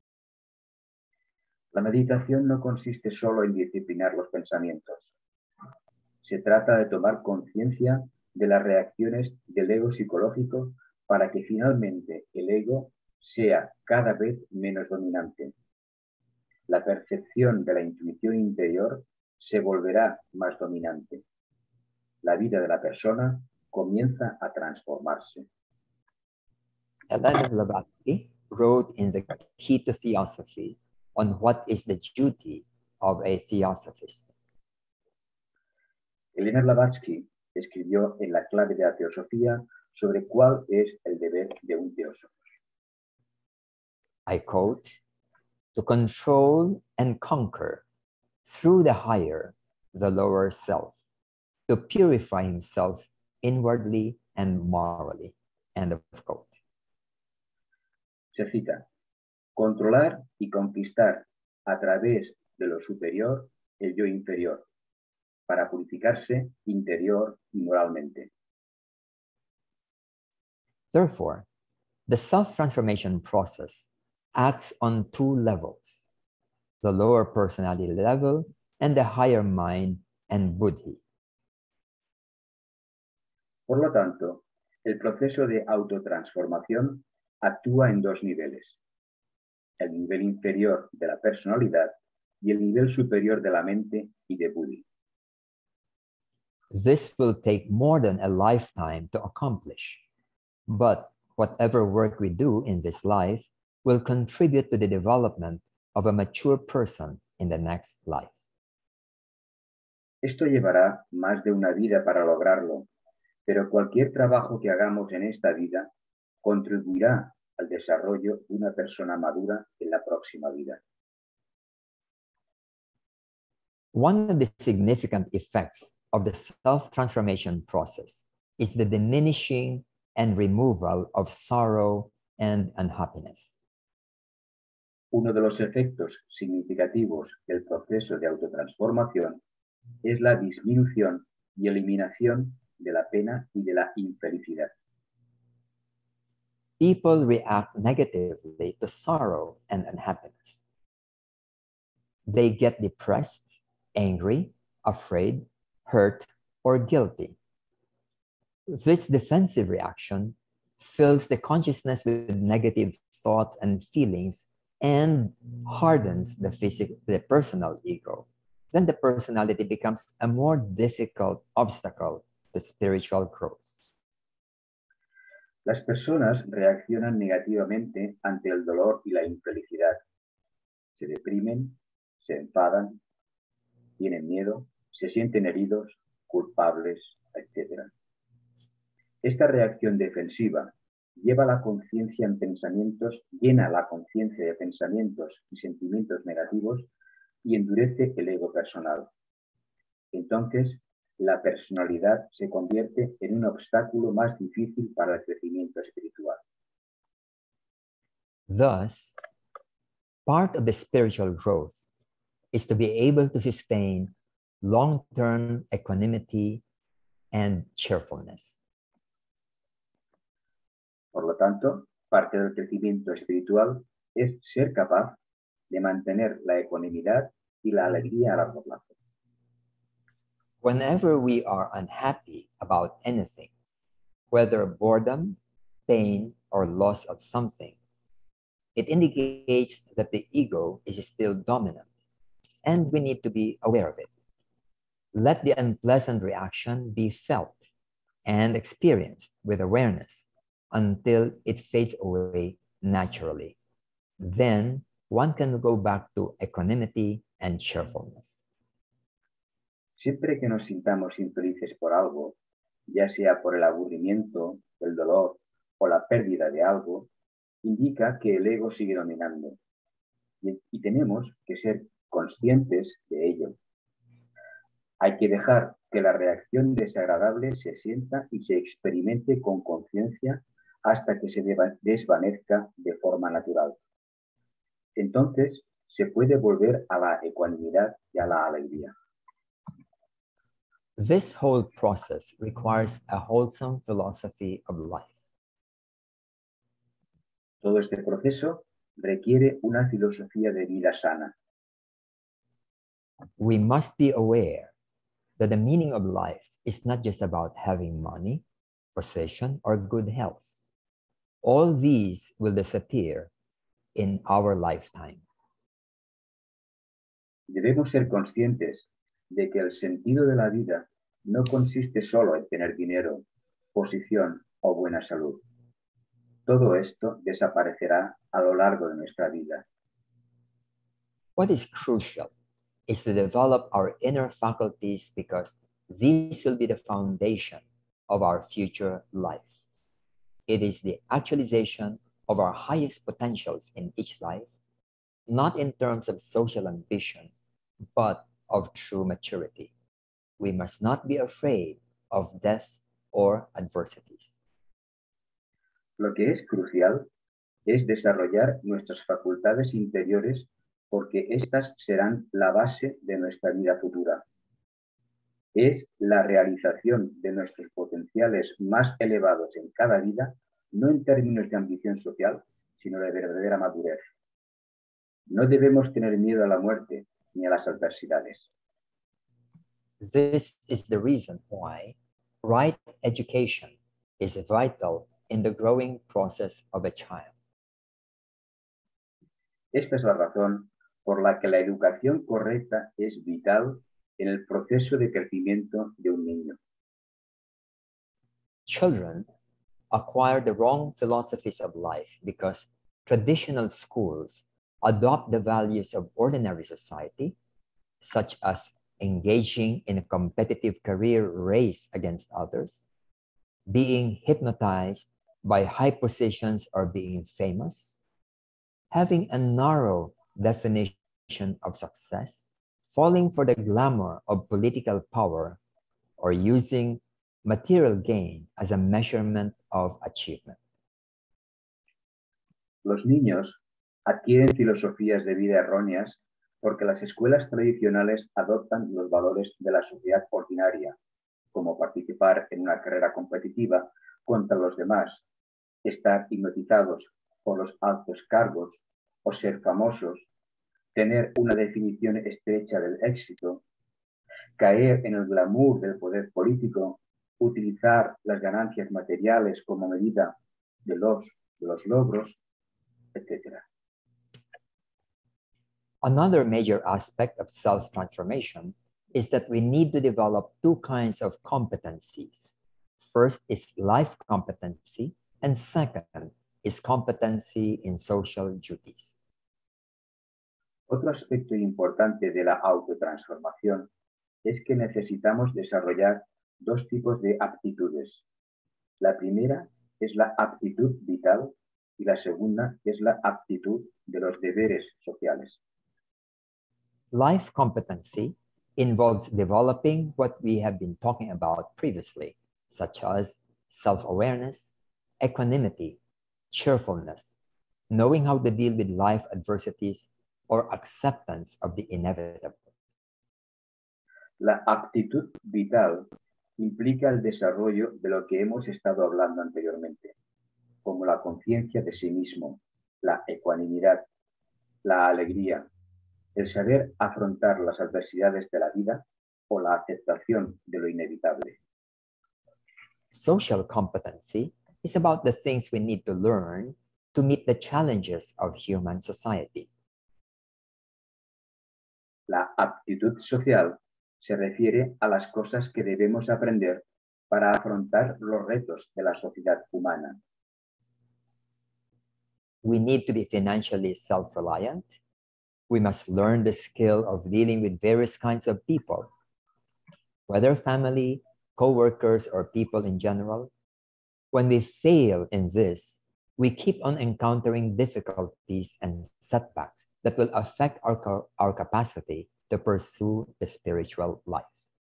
La meditación no consiste solo en disciplinar los pensamientos. Se trata de tomar conciencia de las reacciones del ego psicológico para que finalmente el ego sea cada vez menos dominante. La percepción de la intuición interior se volverá más dominante. La vida de la persona comienza a transformarse. Elena Blavatsky wrote in the Key to Theosophy on what is the duty of a theosophist. Elena Blavatsky escribió en la clave de la teosofía sobre cuál es el deber de un teósofo. I quote, to control and conquer through the higher, the lower self, to purify himself inwardly and morally. End of quote. Se cita, controlar y conquistar a través de lo superior el yo inferior, para purificarse interior y moralmente. Therefore, the self-transformation process acts on two levels, the lower personality level and the higher mind and buddhi. Por lo tanto, el proceso de autotransformación actúa en dos niveles, el nivel inferior de la personalidad y el nivel superior de la mente y de buddhi. This will take more than a lifetime to accomplish, but whatever work we do in this life will contribute to the development of a mature person in the next life. Esto llevará más de una vida para lograrlo, pero cualquier trabajo que hagamos en esta vida contribuirá al desarrollo de una persona madura en la próxima vida. One of the significant effects of the self-transformation process is the diminishing and removal of sorrow and unhappiness. Uno de los efectos significativos del proceso de autotransformación es la disminución y eliminación de la pena y de la infelicidad. People react negatively to sorrow and unhappiness. They get depressed, angry, afraid, hurt, or guilty. This defensive reaction fills the consciousness with negative thoughts and feelings and hardens the physical, the personal ego. Then the personality becomes a more difficult obstacle to spiritual growth. Las personas reaccionan negativamente ante el dolor y la infelicidad. Se deprimen, se enfadan, tienen miedo, se sienten heridos, culpables, etcétera. Esta reacción defensiva lleva la conciencia en pensamientos, llena la conciencia de pensamientos y sentimientos negativos y endurece el ego personal. Entonces, la personalidad se convierte en un obstáculo más difícil para el crecimiento espiritual. Thus, part of the spiritual growth is to be able to sustain long-term equanimity and cheerfulness. Por lo tanto, parte del crecimiento espiritual es ser capaz de mantener la ecuanimidad y la alegría a largo plazo. Whenever we are unhappy about anything, whether boredom, pain, or loss of something. It indicates that the ego is still dominant, and we need to be aware of it. Let the unpleasant reaction be felt and experienced with awareness until it fades away naturally. Then one can go back to equanimity and cheerfulness. Siempre que nos sintamos infelices por algo, ya sea por el aburrimiento, el dolor o la pérdida de algo, indica que el ego sigue dominando y, y tenemos que ser conscientes de ello. Hay que dejar que la reacción desagradable se sienta y se experimente con conciencia hasta que se desvanezca de forma natural. Entonces se puede volver a la ecuanimidad y a la alegría. This whole process requires a wholesome philosophy of life. Todo este proceso requiere una filosofía de vida sana. We must be aware that the meaning of life is not just about having money, possession, or good health. All these will disappear in our lifetime. Debemos ser conscientes de que el sentido de la vida no consiste solo en tener dinero, posición o buena salud. Todo esto desaparecerá a lo largo de nuestra vida. What is crucial is to develop our inner faculties because these will be the foundation of our future life. It is the actualization of our highest potentials in each life, not in terms of social ambition, but of true maturity. We must not be afraid of death or adversities. Lo que es crucial es desarrollar nuestras facultades interiores porque éstas serán la base de nuestra vida futura. Es la realización de nuestros potenciales más elevados en cada vida, no en términos de ambición social, sino de verdadera madurez. No debemos tener miedo a la muerte ni a las adversidades. This is the reason why right education is vital in the growing process of a child. Esta es la razón por la que la educación correcta es vital en el proceso de crecimiento de un niño. Children acquire the wrong philosophies of life because traditional schools adopt the values of ordinary society, such as engaging in a competitive career race against others, being hypnotized by high positions or being famous, having a narrow definition of success, falling for the glamour of political power, or using material gain as a measurement of achievement. Los niños adquieren filosofías de vida erróneas porque las escuelas tradicionales adoptan los valores de la sociedad ordinaria, como participar en una carrera competitiva contra los demás, estar hipnotizados por los altos cargos o ser famosos, tener una definición estrecha del éxito, caer en el glamour del poder político, utilizar las ganancias materiales como medida de los, de los logros, etcétera. Another major aspect of self-transformation is that we need to develop two kinds of competencies. First is life competency, and second is competency in social duties. Otro aspecto importante de la autotransformación es que necesitamos desarrollar dos tipos de aptitudes. La primera es la aptitud vital y la segunda es la aptitud de los deberes sociales. Life competency involves developing what we have been talking about previously, such as self-awareness, equanimity, cheerfulness, knowing how to deal with life adversities, or acceptance of the inevitable. La aptitud vital implica el desarrollo de lo que hemos estado hablando anteriormente, como la conciencia de sí mismo, la ecuanimidad, la alegría, el saber afrontar las adversidades de la vida o la aceptación de lo inevitable. social competency is about the things we need to learn to meet the challenges of human society. La aptitud social se refiere a las cosas que debemos aprender para afrontar los retos de la sociedad humana. We need to be financially self-reliant. We must learn the skill of dealing with various kinds of people, whether family, co-workers, or people in general. When we fail in this, we keep on encountering difficulties and setbacks that will affect our, our capacity to pursue the spiritual life.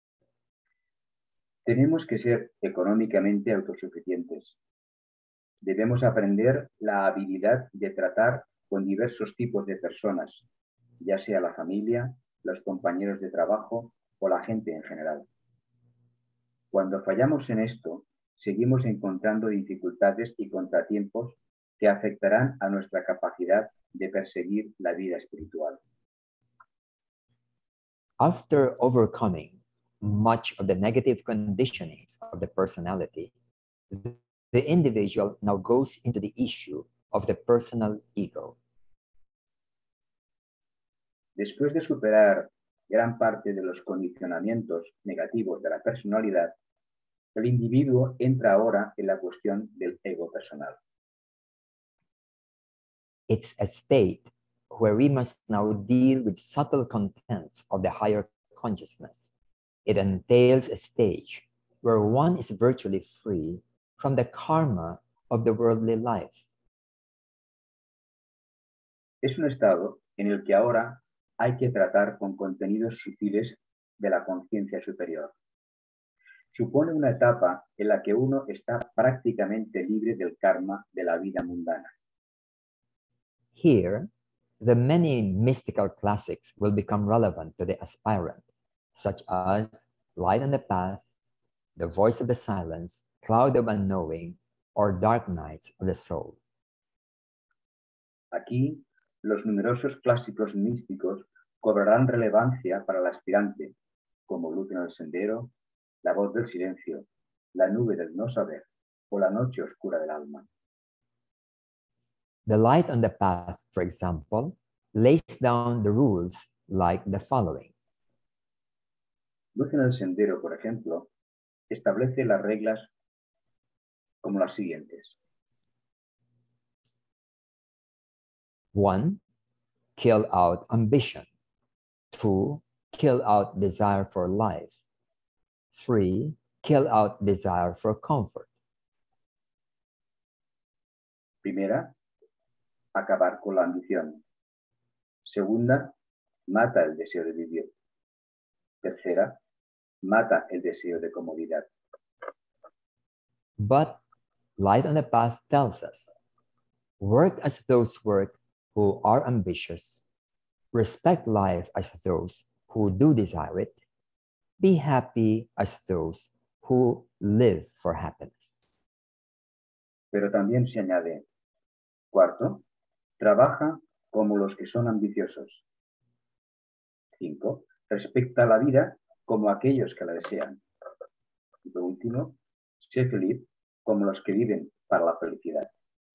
Tenemos que ser económicamente autosuficientes. Debemos aprender la habilidad de tratar con diversos tipos de personas, ya sea la familia, los compañeros de trabajo o la gente en general. Cuando fallamos en esto, seguimos encontrando dificultades y contratiempos que afectarán a nuestra capacidad de perseguir la vida espiritual. After overcoming much of the negative conditionings of the personality, the individual now goes into the issue of the personal ego. Después de superar gran parte de los condicionamientos negativos de la personalidad, el individuo entra ahora en la cuestión del ego personal. It's a state where we must now deal with subtle contents of the higher consciousness. It entails a stage where one is virtually free from the karma of the worldly life. Es un estado en el que ahora hay que tratar con contenidos sutiles de la conciencia superior. Supone una etapa en la que uno está prácticamente libre del karma de la vida mundana. Here, the many mystical classics will become relevant to the aspirant, such as Light on the Path, The Voice of the Silence, Cloud of Unknowing, or Dark Nights of the Soul. Aquí, los numerosos clásicos místicos cobrarán relevancia para el aspirante, como Luz en el Sendero, La Voz del Silencio, La Nube del No Saber o La Noche Oscura del Alma. The Light on the Path, for example, lays down the rules like the following. Luz en el Sendero, por ejemplo, establece las reglas como las siguientes. One, kill out ambition. Two, kill out desire for life. Three, kill out desire for comfort. Primera, acabar con la ambición. Segunda, mata el deseo de vivir. Tercera, mata el deseo de comodidad. But Light on the Path tells us, work as those work who are ambitious, respect life as those who do desire it, be happy as those who live for happiness. Pero también se añade, cuarto, trabaja como los que son ambiciosos. Cinco, respecta la vida como aquellos que la desean. Y por último, sé feliz como los que viven para la felicidad.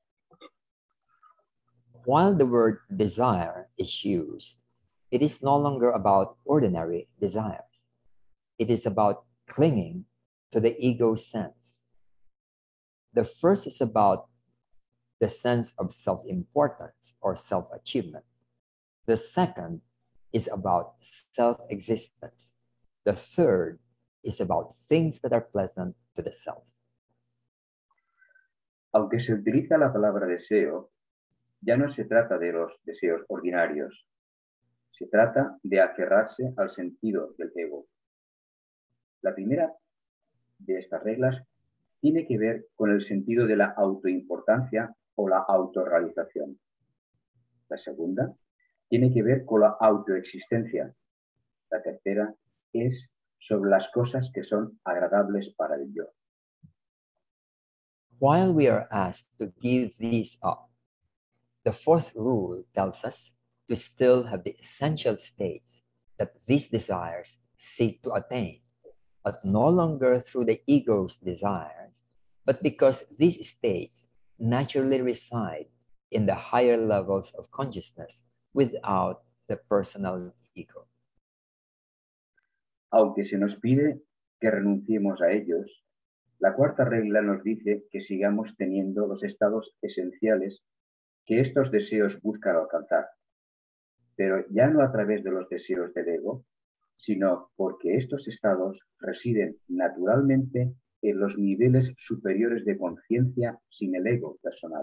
While the word desire is used, it is no longer about ordinary desires. It is about clinging to the ego sense. The first is about the sense of self-importance or self-achievement. The second is about self-existence. The third is about things that are pleasant to the self. Aunque se utiliza la palabra deseo, ya no se trata de los deseos ordinarios. Se trata de aferrarse al sentido del ego. La primera de estas reglas tiene que ver con el sentido de la autoimportancia o la autorrealización. La segunda tiene que ver con la autoexistencia. La tercera es sobre las cosas que son agradables para el yo. While we are asked to give these up, the fourth rule tells us to still have the essential states that these desires seek to attain, but no longer through the ego's desires, but because these states naturally reside in the higher levels of consciousness without the personal ego. Aunque se nos pide que renunciemos a ellos, la cuarta regla nos dice que sigamos teniendo los estados esenciales que estos deseos buscan alcanzar, pero ya no a través de los deseos del ego, sino porque estos estados residen naturalmente en los niveles superiores de conciencia sin el ego personal.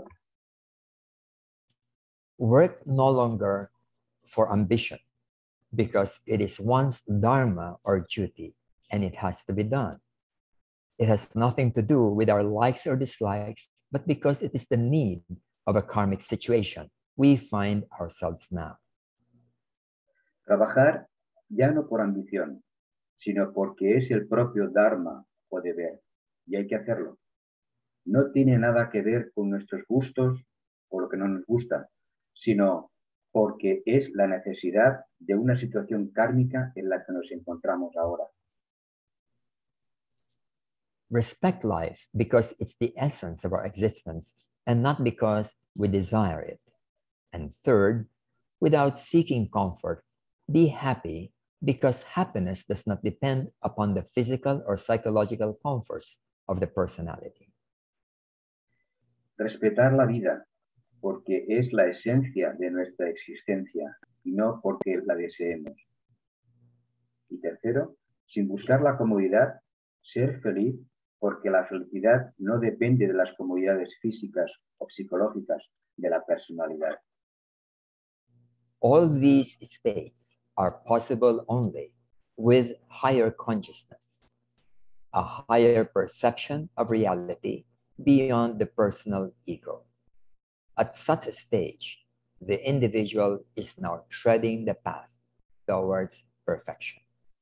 Work no longer for ambition, because it is one's dharma or duty, and it has to be done. It has nothing to do with our likes or dislikes, but because it is the need of a karmic situation we find ourselves now. Trabajar ya no por ambición, sino porque es el propio dharma o deber, y hay que hacerlo. No tiene nada que ver con nuestros gustos o lo que no nos gusta, sino porque es la necesidad de una situación kármica en la que nos encontramos ahora. Respect life because it's the essence of our existence and not because we desire it. And third, without seeking comfort, be happy because happiness does not depend upon the physical or psychological comforts of the personality. Respetar la vida porque es la esencia de nuestra existencia y no porque la deseemos. Y tercero, sin buscar la comodidad, ser feliz porque la felicidad no depende de las comodidades físicas o psicológicas de la personalidad. All these states are possible only with higher consciousness, a higher perception of reality beyond the personal ego. At such a stage, the individual is now treading the path towards perfection.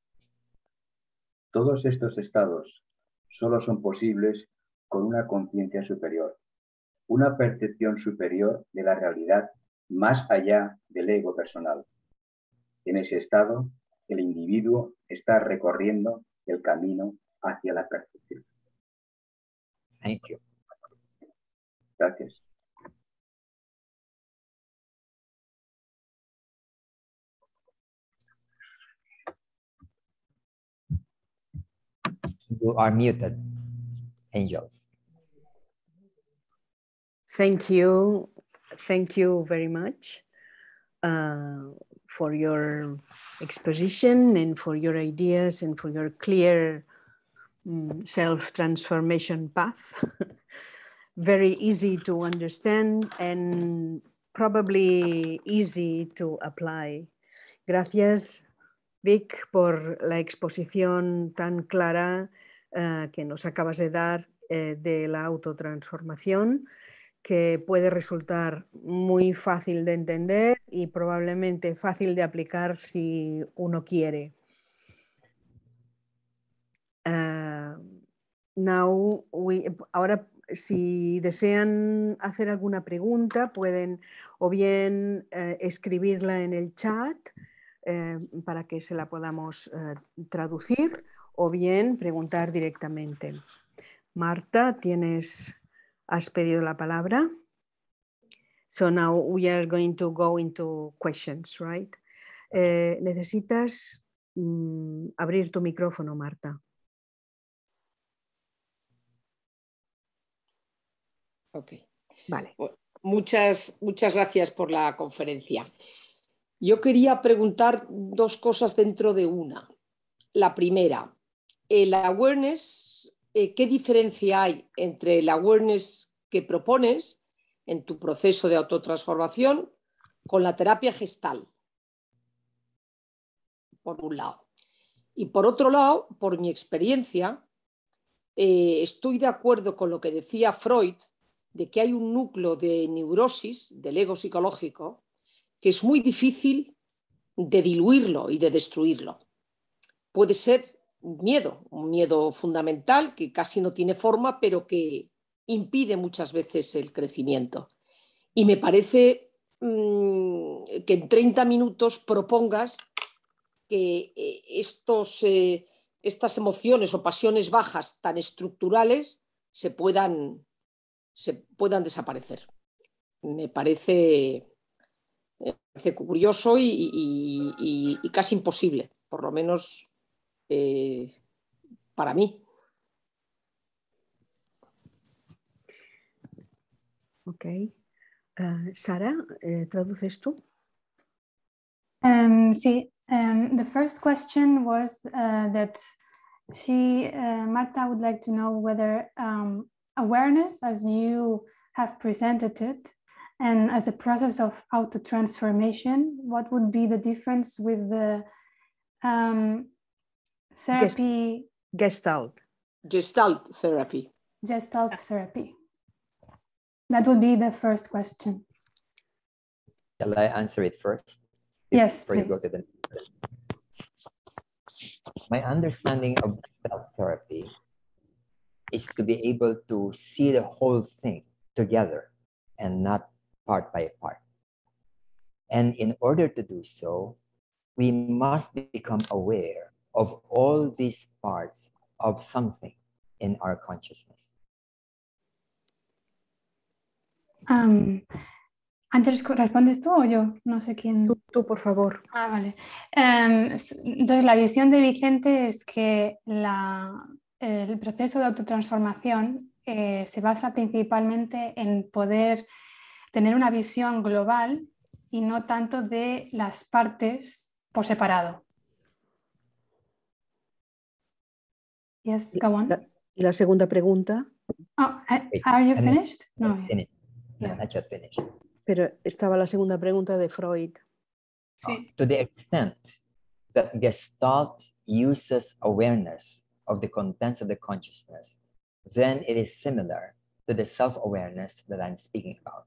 Todos estos estados solo son posibles con una conciencia superior, una percepción superior de la realidad más allá del ego personal. En ese estado, el individuo está recorriendo el camino hacia la perfección. Thank you. Gracias. You are muted, angels. Thank you. Thank you very much uh, for your exposition and for your ideas and for your clear um, self-transformation path. Very easy to understand and probably easy to apply. Gracias, Vic, por la exposición tan clara uh, que nos acabas de dar eh, de la autotransformación, que puede resultar muy fácil de entender y probablemente fácil de aplicar si uno quiere. Uh, now we, ahora, si desean hacer alguna pregunta, pueden o bien eh, escribirla en el chat eh, para que se la podamos eh, traducir, o bien preguntar directamente. Marta, tienes... ¿Has pedido la palabra? So now we are going to go into questions, right? Eh, necesitas mm, abrir tu micrófono, Marta. Ok. Vale. Muchas, muchas gracias por la conferencia. Yo quería preguntar dos cosas dentro de una. La primera, el awareness... ¿Qué diferencia hay entre el awareness que propones en tu proceso de autotransformación con la terapia gestal? Por un lado. Y por otro lado, por mi experiencia, eh, estoy de acuerdo con lo que decía Freud, de que hay un núcleo de neurosis del ego psicológico que es muy difícil de diluirlo y de destruirlo. Puede ser un miedo, un miedo fundamental que casi no tiene forma, pero que impide muchas veces el crecimiento. Y me parece mmm, que en treinta minutos propongas que eh, estos, eh, estas emociones o pasiones bajas tan estructurales se puedan, se puedan desaparecer. Me parece, me parece curioso y, y, y, y casi imposible, por lo menos eh, para mí. Ok. Uh, Sara, eh, ¿traduces tú? Um, sí, um, the first question was uh, that she, uh, Marta would like to know whether um, awareness, as you have presented it, and as a process of auto-transformation, what would be the difference with the um, therapy? Gestalt. Gestalt therapy. Gestalt therapy. That would be the first question. Shall I answer it first? Yes, Before you go please. to the My understanding of self-therapy is to be able to see the whole thing together and not part by part. And in order to do so, we must become aware of all these parts of something in our consciousness. Um, antes, ¿respondes tú o yo? No sé quién. Tú, tú por favor. Ah, vale. Um, entonces, la visión de Vicente es que la, el proceso de autotransformación eh, se basa principalmente en poder tener una visión global y no tanto de las partes por separado. Yes, go on. La, y la segunda pregunta. Oh, are you finished? No. Finished. Yeah. Not yet finished. Pero estaba la segunda pregunta de Freud. Sí. Uh, to the extent that Gestalt uses awareness of the contents of the consciousness, then it is similar to the self-awareness that I'm speaking about.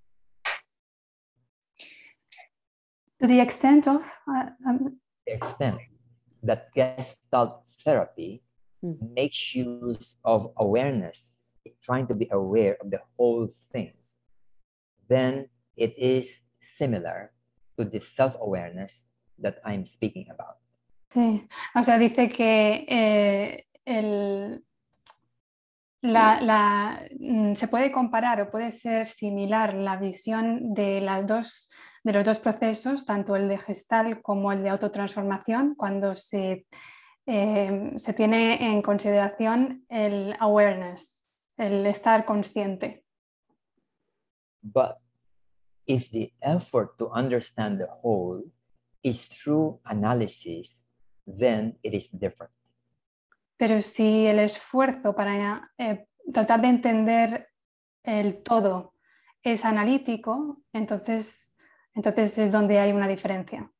To the extent of? Uh, um, The extent that Gestalt therapy Mm. makes use of awareness, trying to be aware of the whole thing, then it is similar to the self-awareness that I'm speaking about. Sí, o sea, dice que eh, el, la, la, mm, se puede comparar o puede ser similar la visión de, las dos, de los dos procesos, tanto el de Gestalt como el de autotransformación, cuando se, eh, se tiene en consideración el awareness, el estar consciente. But if the effort to understand the whole is through analysis, then it is different. Pero si el esfuerzo para eh, tratar de entender el todo es analítico, entonces, entonces es donde hay una diferencia.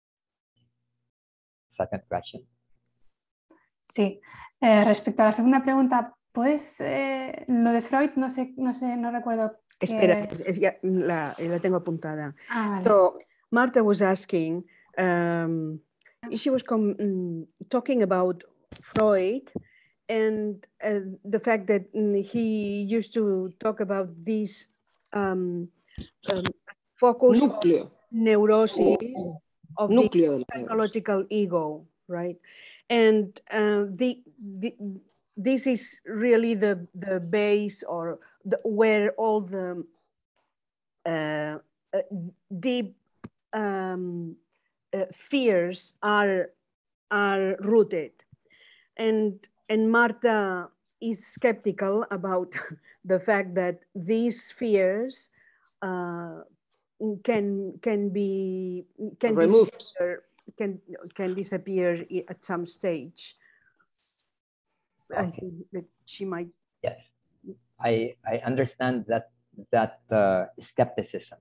Second question. Sí. Eh, respecto a la segunda pregunta, ¿puedes, eh, lo de Freud, no sé, no sé, no recuerdo. Espera, que... es, es, ya, la, la tengo apuntada. Ah, vale. So, Marta was asking, um, she was com um, talking about Freud and uh, the fact that um, he used to talk about this um, um, focus Núcleo. of neurosis of Núcleo the psychological ego, right? And uh, the, the this is really the the base or the, where all the uh, uh, deep um, uh, fears are are rooted, and and Marta is skeptical about the fact that these fears uh, can can be can Removed. disappear, can can disappear at some stage. I Okay. think that she might. Yes, I, I understand that, that uh, skepticism.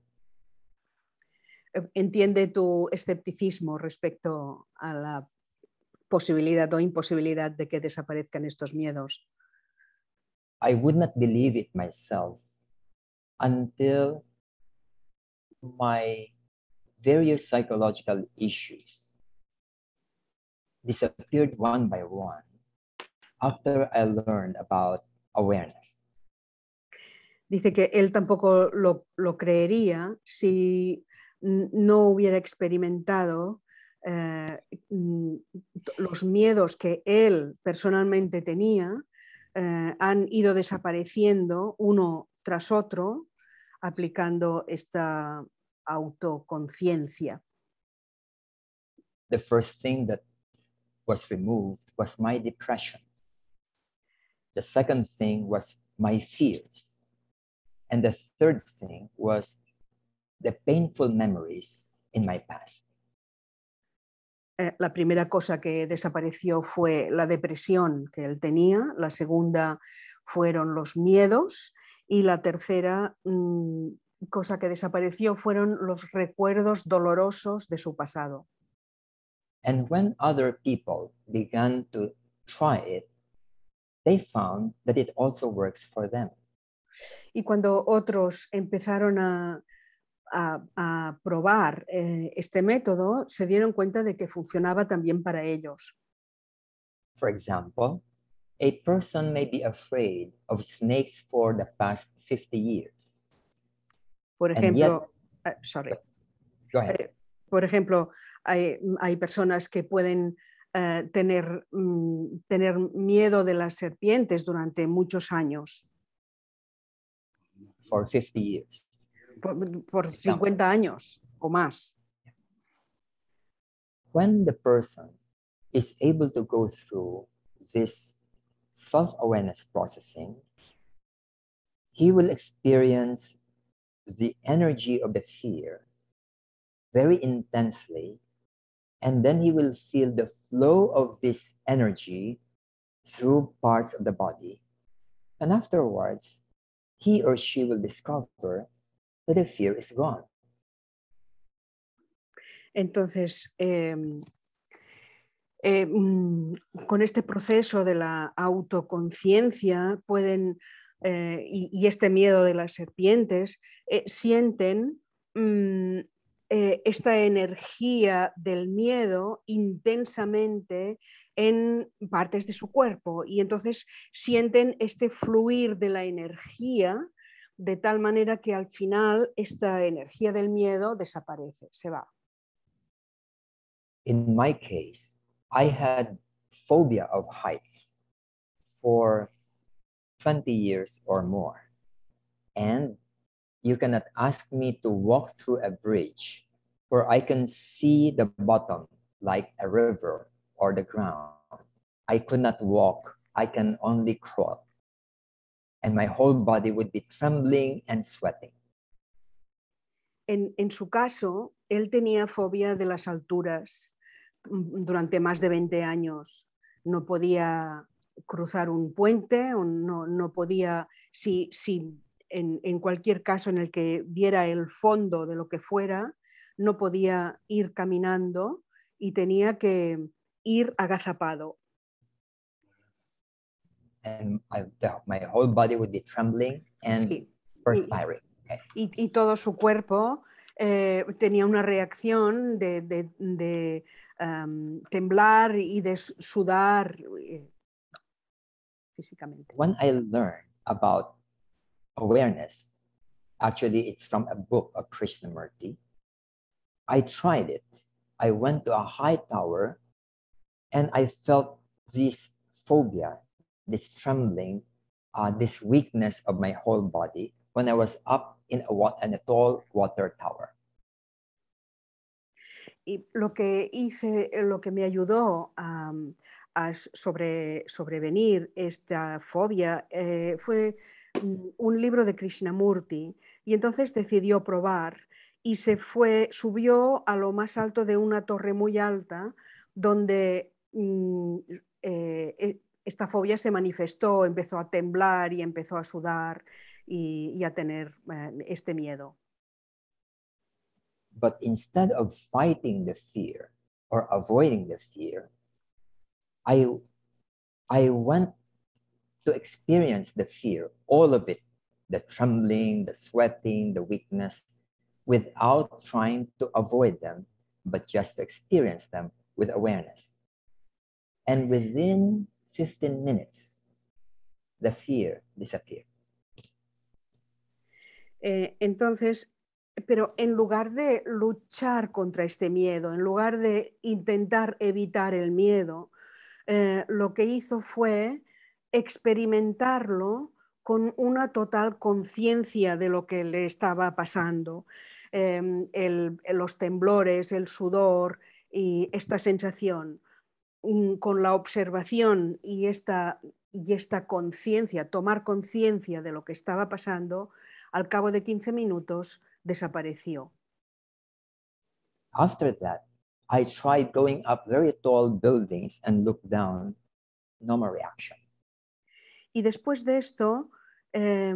Entiende tu escepticismo respecto a la posibilidad o imposibilidad de que desaparezcan estos miedos. I would not believe it myself until my various psychological issues disappeared one by one after I learned about awareness. Dice que él tampoco lo, lo creería si no hubiera experimentado eh, los miedos que él personalmente tenía eh, han ido desapareciendo uno tras otro aplicando esta autoconciencia. The first thing that was removed was my depression. The second thing was my fears. And the third thing was the painful memories in my past. Eh, la primera cosa que desapareció fue la depresión que él tenía, la segunda fueron los miedos y la tercera mmm, cosa que desapareció fueron los recuerdos dolorosos de su pasado. And when other people began to try it, they found that it also works for them. Y cuando otros empezaron a, a, a probar eh, este método, se dieron cuenta de que funcionaba también para ellos. For example, a person may be afraid of snakes for the past fifty years. Por And yet, ejemplo, uh, sorry. go ahead. Eh, por ejemplo, hay, hay personas que pueden eh, tener, mm, tener miedo de las serpientes durante muchos años. For fifty years. Por, por cincuenta años o más. When the person is able to go through this self-awareness processing, he will experience the energy of the fear very intensely, and then he will feel the flow of this energy through parts of the body. And afterwards, he or she will discover that the fear is gone. Entonces, eh, eh, con este proceso de la autoconciencia pueden, eh, y, y este miedo de las serpientes, eh, sienten mm, eh, esta energía del miedo intensamente en partes de su cuerpo y entonces sienten este fluir de la energía de tal manera que al final esta energía del miedo desaparece, se va. In my case, I had phobia of heights for twenty years or more. And you cannot ask me to walk through a bridge where I can see the bottom like a river or the ground. I could not walk. I can only crawl. And my whole body would be trembling and sweating. En, en su caso, él tenía fobia de las alturas durante más de veinte años. No podía cruzar un puente, o no, no podía, si, si en, en cualquier caso en el que viera el fondo de lo que fuera, no podía ir caminando y tenía que ir agazapado. And I, the, my whole body would be trembling and Sí. perspiring. Okay. Y, y todo su cuerpo eh, tenía una reacción de, de, de um, temblar y de sudar eh, físicamente. When I learned about awareness, actually it's from a book of Krishnamurti, I tried it. I went to a high tower and I felt this phobia, this trembling, uh, this weakness of my whole body when I was up in a, in a tall water tower. Y lo que hice, lo que me ayudó a, a sobre, sobrevenir esta fobia eh, fue un libro de Krishnamurti y entonces decidió probar y se fue, subió a lo más alto de una torre muy alta donde mm, eh, esta fobia se manifestó, empezó a temblar y empezó a sudar y, y a tener eh, este miedo. But instead of fighting the fear or avoiding the fear, I, I went to experience the fear, all of it, the trembling, the sweating, the weakness, without trying to avoid them, but just to experience them with awareness. And within fifteen minutes, the fear disappeared. Eh, entonces, pero en lugar de luchar contra este miedo, en lugar de intentar evitar el miedo, eh, lo que hizo fue experimentarlo con una total conciencia de lo que le estaba pasando. Eh, el, los temblores, el sudor y esta sensación. Con la observación y esta, y esta conciencia, tomar conciencia de lo que estaba pasando, al cabo de quince minutos desapareció. After that, I tried going up very tall buildings and looked down. No more reaction. Y después de esto, eh,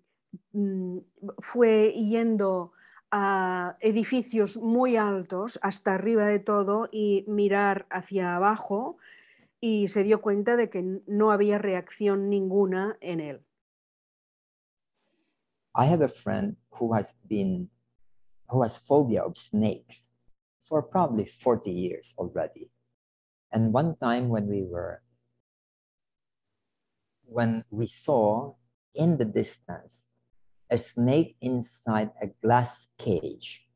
fue yendo a edificios muy altos, hasta arriba de todo, y mirar hacia abajo, y se dio cuenta de que no había reacción ninguna en él. I have a friend who has been, who has phobia of snakes for probably forty years already. And one time when we were, when we saw in the distance a snake inside a glass cage,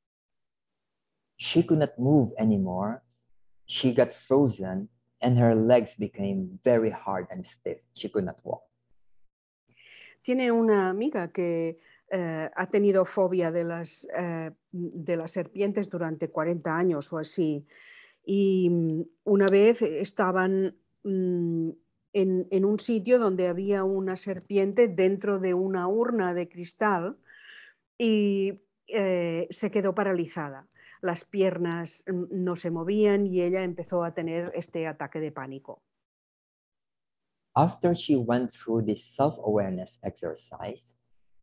she could not move anymore. She got frozen and her legs became very hard and stiff. She could not walk. Tiene una amiga que eh, ha tenido fobia de las, eh, de las serpientes durante cuarenta años o así. Y una vez estaban mm, en, en un sitio donde había una serpiente dentro de una urna de cristal y eh, se quedó paralizada. Las piernas no se movían y ella empezó a tener este ataque de pánico. After she went through this self-awareness exercise,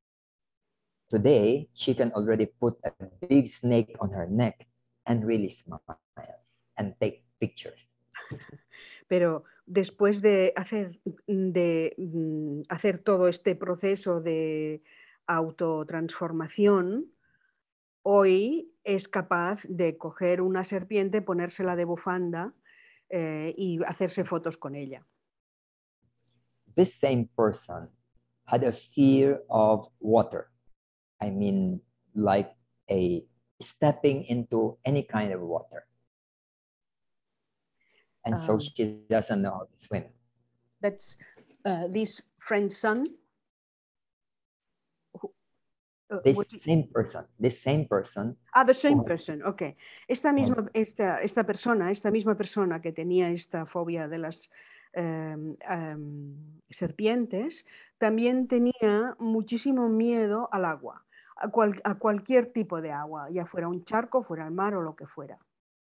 today she can already put a big snake on her neck and really smile and take pictures. Pero después de hacer, de hacer todo este proceso de autotransformación, hoy es capaz de coger una serpiente, ponérsela de bufanda eh, y hacerse fotos con ella. This same person had a fear of water. I mean, like a stepping into any kind of water. And um, so she doesn't know how to swim. That's uh, this friend's son. Who, uh, this same person, this same person. Ah, the same person, ok. Esta misma, esta, esta persona, esta misma persona que tenía esta fobia de las um, um, serpientes, también tenía muchísimo miedo al agua, a, cual, a cualquier tipo de agua, ya fuera un charco, fuera el mar o lo que fuera.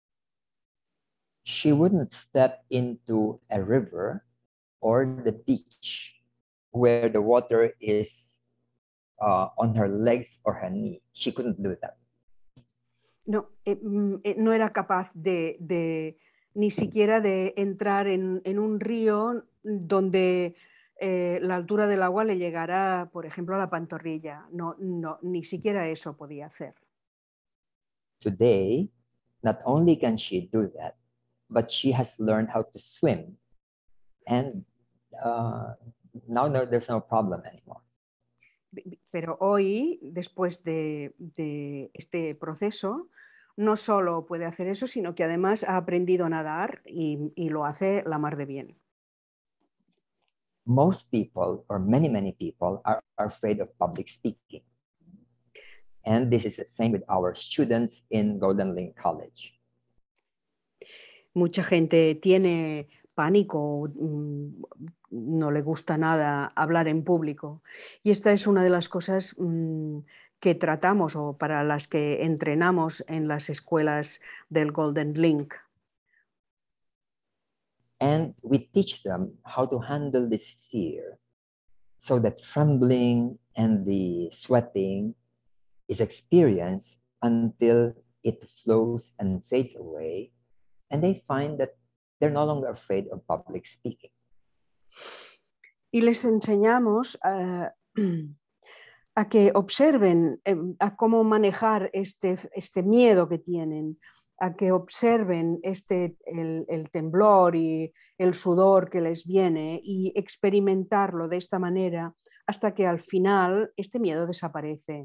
She wouldn't step into a river or the beach where the water is uh, on her legs or her knee. She couldn't do that. No, eh, no era capaz de, de ni siquiera de entrar en, en un río donde eh, la altura del agua le llegara, por ejemplo, a la pantorrilla. No, no, ni siquiera eso podía hacer. Today, not only can she do that, but she has learned how to swim, and uh, now no, there's no problem anymore. Pero hoy, después de, de este proceso, no solo puede hacer eso, sino que además ha aprendido a nadar y, y lo hace la mar de bien. Most people, or many, many people, are, are afraid of public speaking. And this is the same with our students in Golden Link College. Mucha gente tiene pánico, no le gusta nada hablar en público. Y esta es una de las cosas mmm, que tratamos o para las que entrenamos en las escuelas del Golden Link. And we teach them how to handle this fear so the trembling and the sweating is experienced until it flows and fades away. And they find that they're no longer afraid of public speaking. Y les enseñamos a, a que observen a cómo manejar este, este miedo que tienen, a que observen este, el, el temblor y el sudor que les viene y experimentarlo de esta manera hasta que al final este miedo desaparece.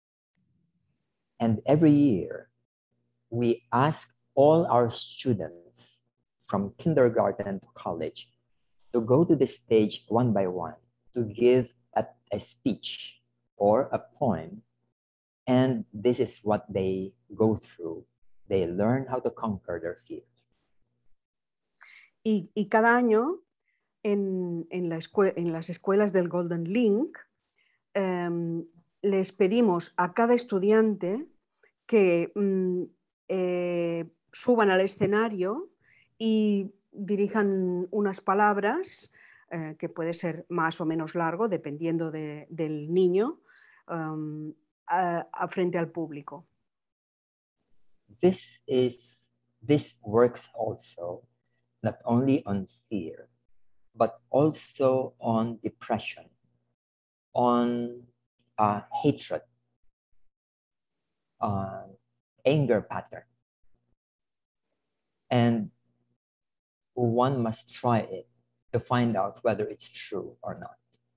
And every year we ask all our students from kindergarten to college to go to the stage one by one, to give a, a speech or a poem, and this is what they go through. They learn how to conquer their fears. Y, y cada año en, en, la escue en las escuelas del Golden Link eh, les pedimos a cada estudiante que mm, eh, suban al escenario y dirijan unas palabras eh, que puede ser más o menos largo dependiendo de, del niño um, a, a frente al público. This is this works also not only on fear, but also on depression, on uh, hatred, uh, anger pattern. And one must try it to find out whether it's true or not.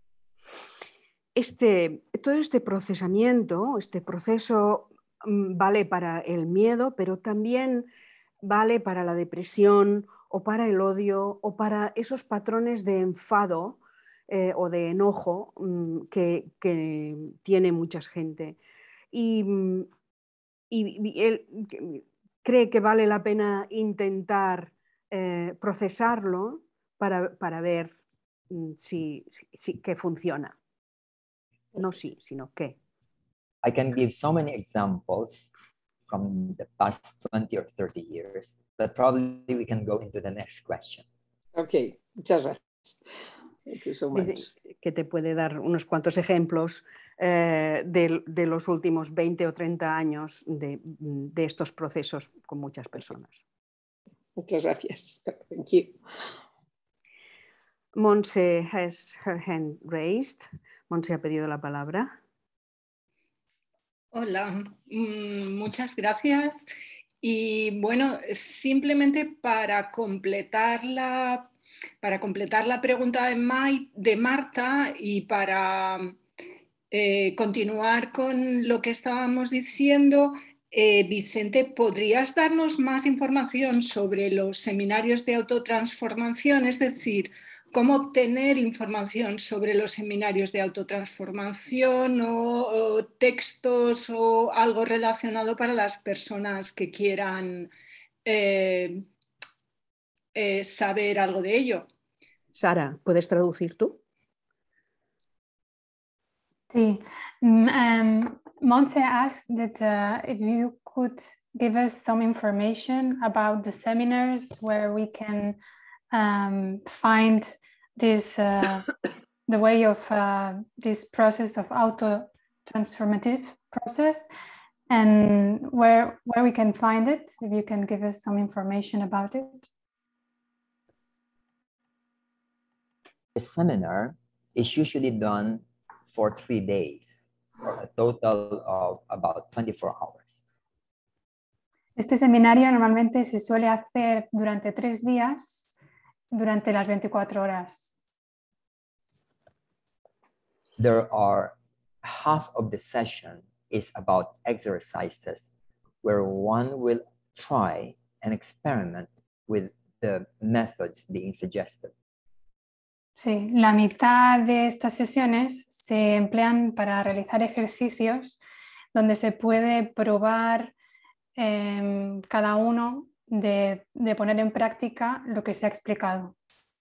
Este, todo este procesamiento, este proceso mm, vale para el miedo, pero también vale para la depresión o para el odio o para esos patrones de enfado eh, o de enojo mm, que, que tiene mucha gente. Y, mm, y, y él cree que vale la pena intentar eh, procesarlo para, para ver mm, si, si, que funciona. No sí, sino qué. I can give so many examples from the past twenty or thirty years, but probably we can go into the next question. Ok, muchas gracias. Thank you so much. Dice que te puede dar unos cuantos ejemplos eh, de, de los últimos veinte o treinta años de, de estos procesos con muchas personas. Muchas gracias. Thank you. Monse has her hand raised. Monse ha pedido la palabra. Hola, muchas gracias. Y bueno, simplemente para completar la, para completar la pregunta de, Mai, de Marta y para eh, continuar con lo que estábamos diciendo, eh, Vicente, ¿podrías darnos más información sobre los seminarios de autotransformación? Es decir, ¿cómo obtener información sobre los seminarios de autotransformación o, o textos o algo relacionado para las personas que quieran eh, eh, saber algo de ello? Sara, ¿puedes traducir tú? Sí. Um, Monse asked that uh, if you could give us some information about the seminars where we can um, find this uh, the way of uh, this process of auto transformative process, and where where we can find it, if you can give us some information about it. The seminar is usually done for three days, or a total of about twenty-four hours. Este seminario normalmente se suele hacer durante tres días, durante las veinticuatro horas. There are half of the session is about exercises where one will try and experiment with the methods being suggested. Sí, la mitad de estas sesiones se emplean para realizar ejercicios donde se puede probar eh, cada uno de, de poner en práctica lo que se ha explicado.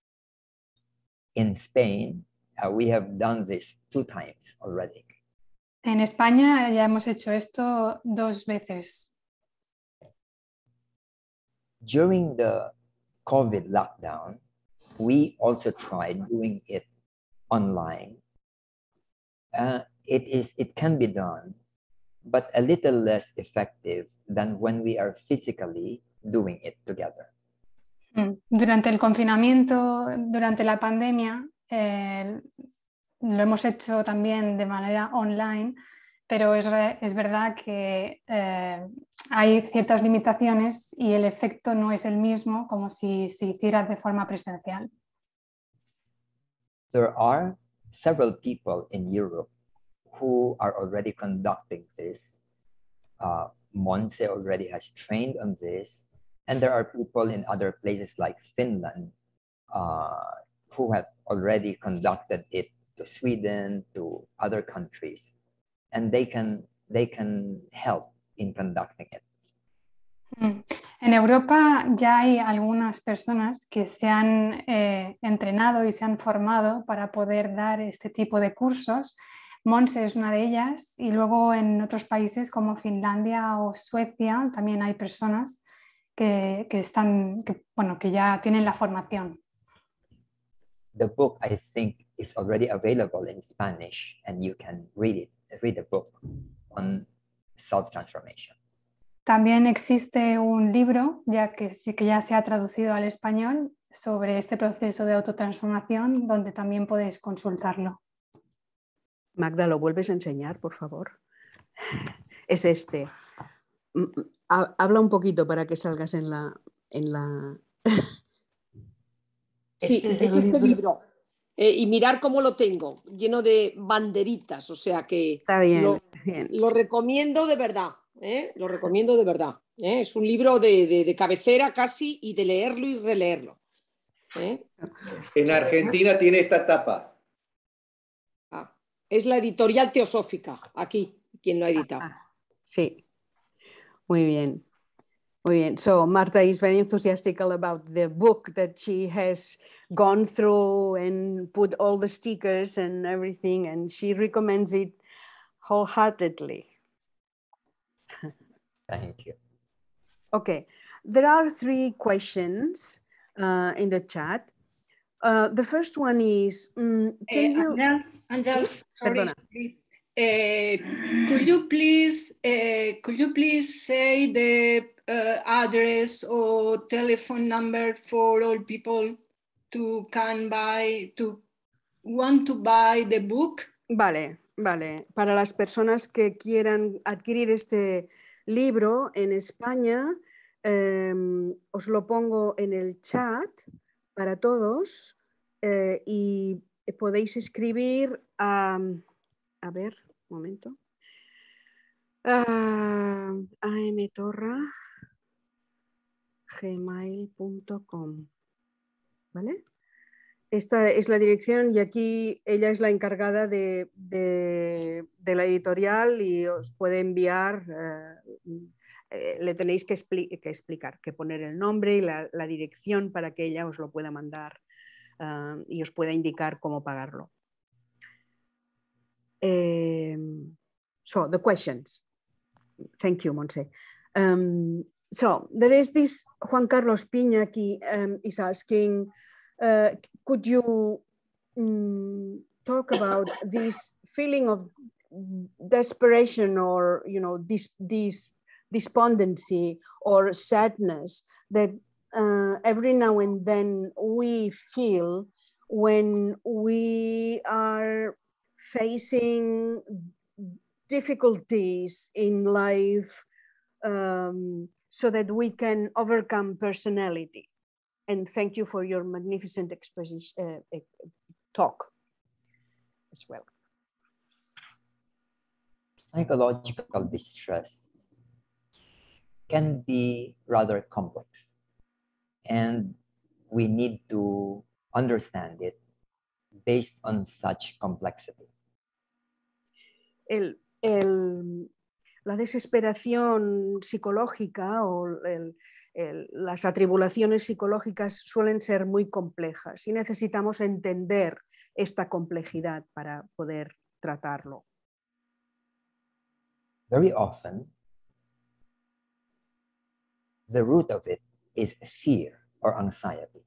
In Spain, uh, we have done this two times already. En España ya hemos hecho esto dos veces. During the COVID lockdown, we also tried doing it online. Uh, it is, it can be done, but a little less effective than when we are physically doing it together. Durante el confinamiento, durante la pandemia, eh, lo hemos hecho también de manera online, pero es, es verdad que eh, hay ciertas limitaciones y el efecto no es el mismo como si se hiciera de forma presencial. There are several people in Europe who are already conducting this. Uh, Monse already has trained on this, and there are people in other places like Finland uh, who have already conducted it to Sweden, to other countries, and they can, they can help in conducting it. En Europa ya hay algunas personas que se han eh, entrenado y se han formado para poder dar este tipo de cursos. Monse es una de ellas, y luego en otros países como Finlandia o Suecia también hay personas que, que, están, que, bueno, que ya tienen la formación. The book, I think, is already available in Spanish, and you can read it, read the book on self-transformation. También existe un libro ya que, que ya se ha traducido al español sobre este proceso de autotransformación, donde también podéis consultarlo. Magda, ¿lo vuelves a enseñar, por favor? Es este. Habla un poquito para que salgas en la... En la... Sí, este es, es este libro. libro. Eh, y mirar cómo lo tengo, lleno de banderitas, o sea que Está bien, lo, bien. lo recomiendo de verdad. ¿Eh? Lo recomiendo de verdad. ¿Eh? Es un libro de, de, de cabecera casi, y de leerlo y releerlo. ¿Eh? En Argentina tiene esta tapa. Ah, es la editorial Teosófica, aquí, quien lo ha editado. Ah, sí, muy bien. Muy bien. So Marta is very enthusiastic about the book that she has gone through and put all the stickers and everything, and she recommends it wholeheartedly. Thank you. Okay, there are three questions uh, in the chat. Uh, the first one is, um, can uh, you... Angels, Angels, sorry. Perdona. Uh, could you please, uh, could you please say the uh, address or telephone number for all people to can buy, to want to buy the book? Vale, vale. Para las personas que quieran adquirir este libro en España, eh, os lo pongo en el chat para todos, eh, y podéis escribir a, a ver, un momento, a amtorra gmail punto com, ¿vale? Esta es la dirección, y aquí ella es la encargada de, de, de la editorial, y os puede enviar, eh, eh, le tenéis que, expli que explicar, que poner el nombre y la, la dirección para que ella os lo pueda mandar, uh, y os pueda indicar cómo pagarlo. Um, so, the questions. Thank you, Monse. Um, so, there is this Juan Carlos Piña aquí, um, is asking, Uh, could you um, talk about this feeling of desperation, or you know, this this despondency or sadness that uh, every now and then we feel when we are facing difficulties in life, um, so that we can overcome personality? And thank you for your magnificent exposition, uh, talk as well. Psychological distress can be rather complex, and we need to understand it based on such complexity. El, el, la desesperación psicológica o el, El, las atribulaciones psicológicas suelen ser muy complejas, y necesitamos entender esta complejidad para poder tratarlo. Very often, the root of it is fear or anxiety.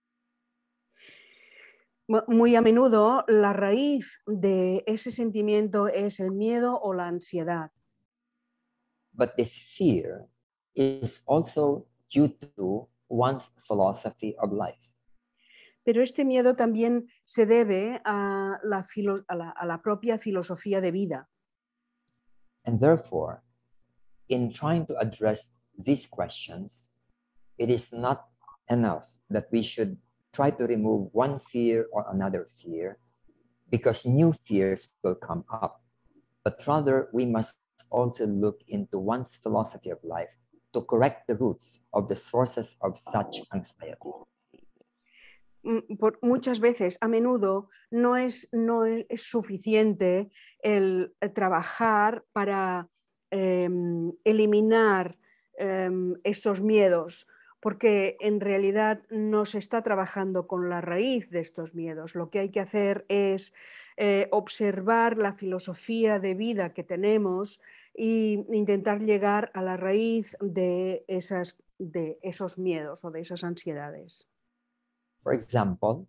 Muy a menudo la raíz de ese sentimiento es el miedo o la ansiedad. But this fear is also due to one's philosophy of life. Pero este miedo también se debe a la, filo, a, la, a la propia filosofía de vida. And therefore, in trying to address these questions, it is not enough that we should try to remove one fear or another fear, because new fears will come up. But rather, we must also look into one's philosophy of life to correct the roots of the sources of such anxiety. por muchas veces, a menudo, no es, no es suficiente el trabajar para eh, eliminar eh, estos miedos, porque en realidad no se está trabajando con la raíz de estos miedos. Lo que hay que hacer es eh, observar la filosofía de vida que tenemos e intentar llegar a la raíz de, esas, de esos miedos o de esas ansiedades. For example,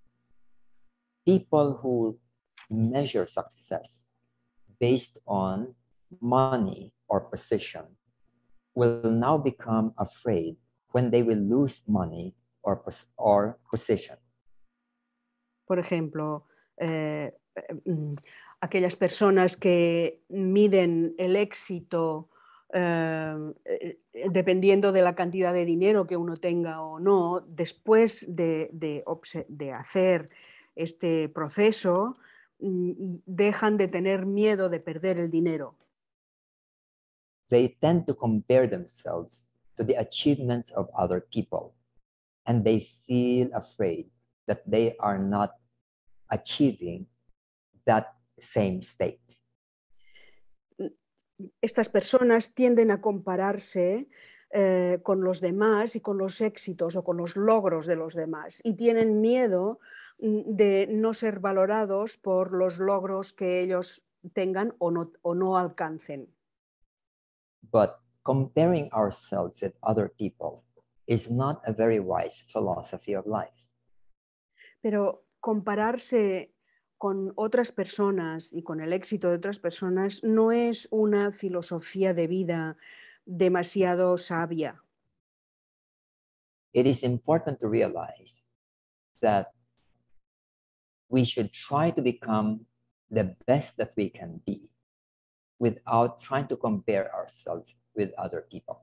people who measure success based on money or position will now become afraid when they will lose money or, or position. Por ejemplo, eh, eh, aquellas personas que miden el éxito eh, dependiendo de la cantidad de dinero que uno tenga o no, después de, de, de hacer este proceso, dejan de tener miedo de perder el dinero. They tend to compare themselves to the achievements of other people, and they feel afraid that they are not achieving that same state. Estas personas tienden a compararse eh, con los demás y con los éxitos o con los logros de los demás y tienen miedo de no ser valorados por los logros que ellos tengan o no, o no alcancen. But comparing ourselves with other people is not a very wise philosophy of life. Pero compararse con otras personas y con el éxito de otras personas no es una filosofía de vida demasiado sabia. It is important to realize that we should try to become the best that we can be without trying to compare ourselves with other people.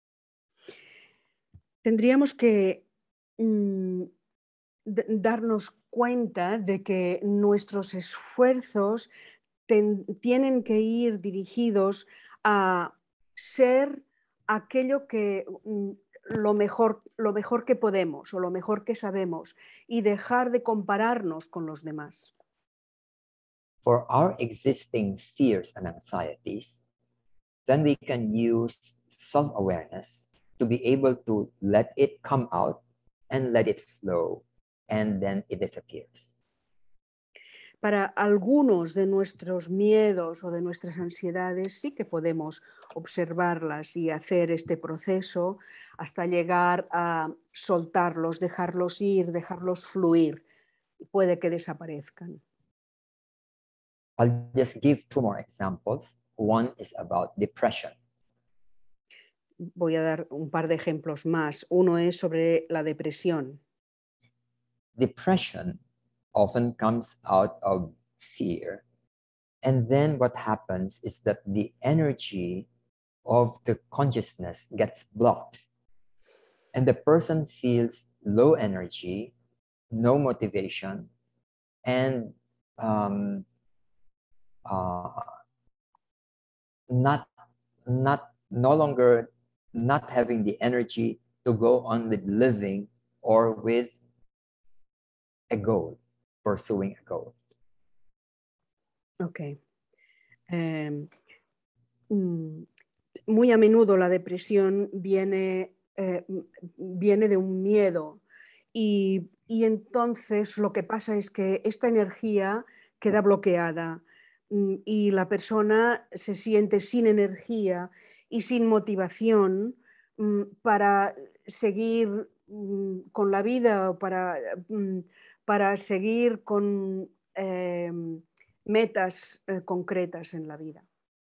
Tendríamos que mm, darnos cuenta de que nuestros esfuerzos ten, tienen que ir dirigidos a ser aquello que mm, lo mejor, lo mejor que podemos o lo mejor que sabemos y dejar de compararnos con los demás. For our existing fears and anxieties, then we can use self-awareness to be able to let it come out and let it flow, and then it disappears. Para algunos de nuestros miedos o de nuestras ansiedades sí que podemos observarlas y hacer este proceso hasta llegar a soltarlos, dejarlos ir, dejarlos fluir. Puede que desaparezcan. I'll just give two more examples. One is about depression. Voy a dar un par de ejemplos más. Uno es sobre la depresión. Depression often comes out of fear. And then what happens is that the energy of the consciousness gets blocked. And the person feels low energy, no motivation, and um, uh, not, not, no longer not having the energy to go on with living or with a goal, pursuing a goal. Ok. Eh, muy a menudo la depresión viene, eh, viene de un miedo y, y entonces lo que pasa es que esta energía queda bloqueada y la persona se siente sin energía y sin motivación para seguir con la vida o para, para seguir con eh, metas eh, concretas en la vida.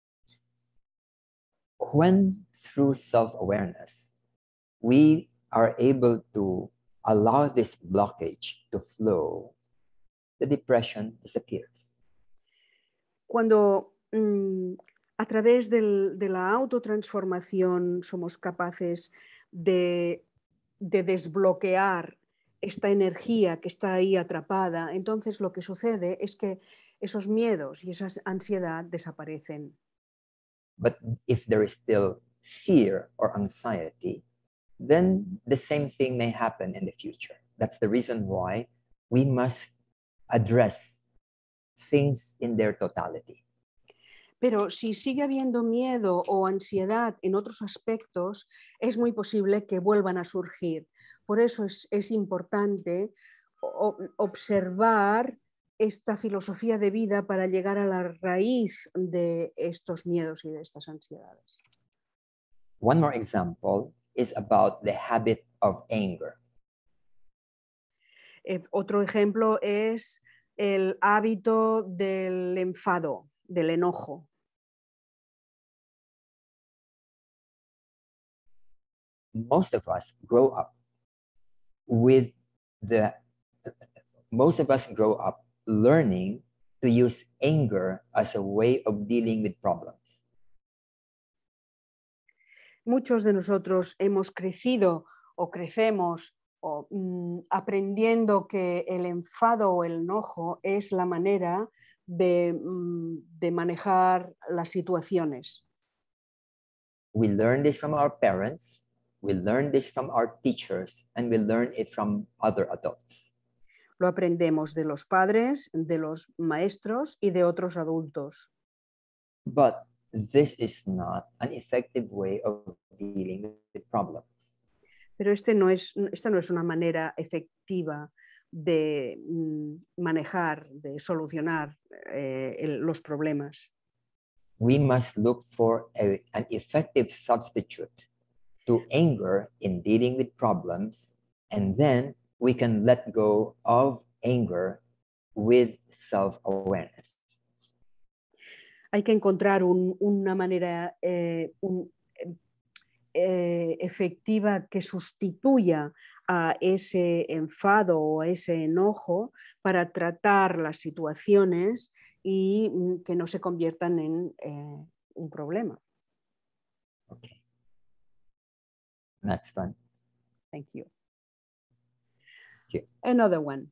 When through self-awareness, we are able to allow this blockage to flow, the depression disappears. Cuando mm, a través del, de la autotransformación somos capaces de, de desbloquear esta energía que está ahí atrapada, entonces lo que sucede es que esos miedos y esa ansiedad desaparecen. But if there is still fear or anxiety, then the same thing may happen in the future. That's the reason why we must address things in their totality. Pero si sigue habiendo miedo o ansiedad en otros aspectos, es muy posible que vuelvan a surgir. Por eso es, es importante o, observar esta filosofía de vida para llegar a la raíz de estos miedos y de estas ansiedades. One more example is about the habit of anger. Eh, otro ejemplo es el hábito del enfado, del enojo. Most of us grow up with the, most of us grow up learning to use anger as a way of dealing with problems. Muchos de nosotros hemos crecido o crecemos o, mm, aprendiendo que el enfado o el enojo es la manera de, mm, de manejar las situaciones. We learn this from our parents, we learn this from our teachers, and we learn it from other adults. Lo aprendemos de los padres, de los maestros y de otros adultos. But this is not an effective way of dealing with problems. Pero este no es, esta no es una manera efectiva de mm, manejar, de solucionar eh, el, los problemas. We must look for a, an effective substitute to anger in dealing with problems, and then we can let go of anger with self-awareness. Hay que encontrar un, una manera eh, un, eh, efectiva que sustituya a ese enfado o a ese enojo para tratar las situaciones y mm, que no se conviertan en eh, un problema. Okay. Next one. Thank you. Okay. Another one.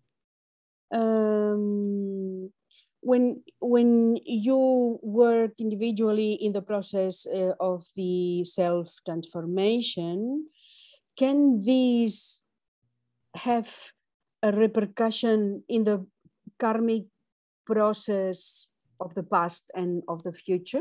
Um, when when you work individually in the process uh, of the self-transformation, can this have a repercussion in the karmic process of the past and of the future?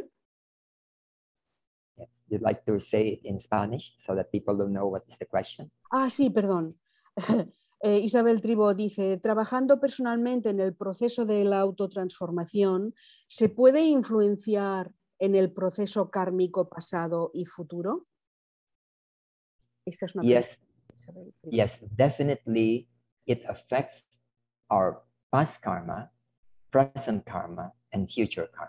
Yes. You'd like to say it in Spanish so that people don't know what is the question? Ah, sí, perdón. Eh, Isabel Tribo dice, trabajando personalmente en el proceso de la autotransformación, ¿se puede influenciar en el proceso kármico pasado y futuro? Esta es una Yes, pregunta, Isabel Tribo. yes, definitely it affects our past karma, present karma, and future karma.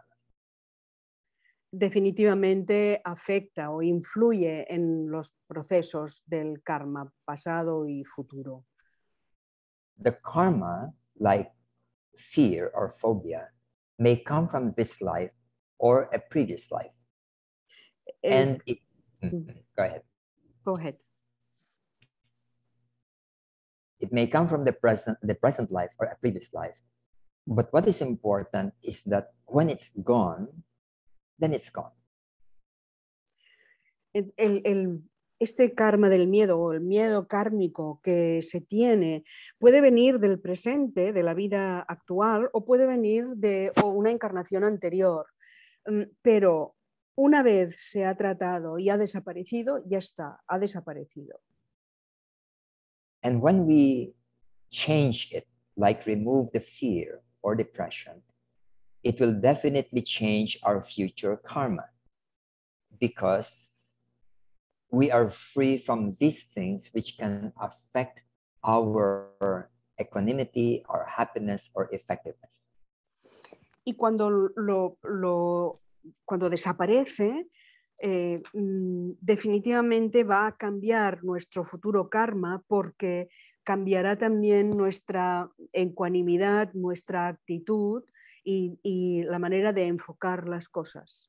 Definitivamente afecta o influye en los procesos del karma pasado y futuro. The karma, like fear or phobia, may come from this life or a previous life. El, And it, go ahead. go ahead. It may come from the present, the present life or a previous life. But what is important is that when it's gone, then it's gone. El, el, el, este karma del miedo o el miedo kármico que se tiene puede venir del presente, de la vida actual, o puede venir de o una encarnación anterior. Pero una vez se ha tratado y ha desaparecido, ya está, ha desaparecido. And when we change it, like remove the fear or depression, it will definitely change our future karma, because we are free from these things which can affect our equanimity, our happiness, or effectiveness. Y cuando, lo, lo, cuando desaparece, eh, definitivamente va a cambiar nuestro futuro karma, porque cambiará también nuestra ecuanimidad, nuestra actitud y, y la manera de enfocar las cosas.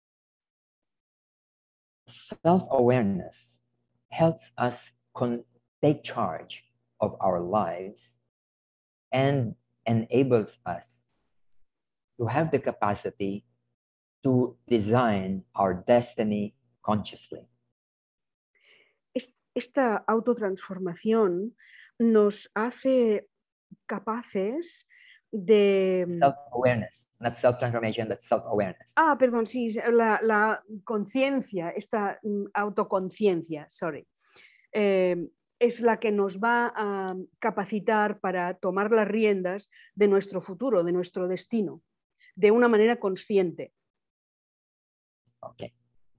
Self-awareness helps us con- take charge of our lives and enables us to have the capacity to design our destiny consciously. Esta autotransformación nos hace capaces de... Self-awareness, not self-transformation, but self-awareness. Ah, perdón, sí, la, la conciencia, esta mm, autoconciencia, sorry, eh, es la que nos va a capacitar para tomar las riendas de nuestro futuro, de nuestro destino, de una manera consciente. Okay.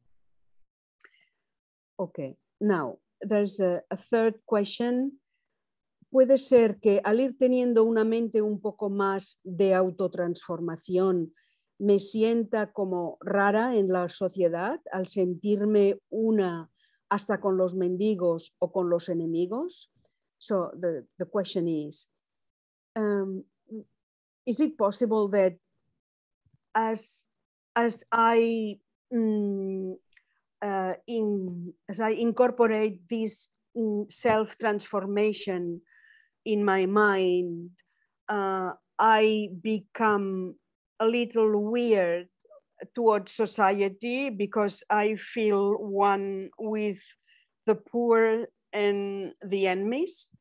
Okay, now, there's a, a third question. Puede ser que al ir teniendo una mente un poco más de autotransformación, me sienta como rara en la sociedad al sentirme una hasta con los mendigos o con los enemigos. So the, the question is, um, is it possible that as, as I um, uh, in, as I incorporate this um, self-transformation in my mind, uh, I become a little weird towards society because I feel one with the poor and the enemies?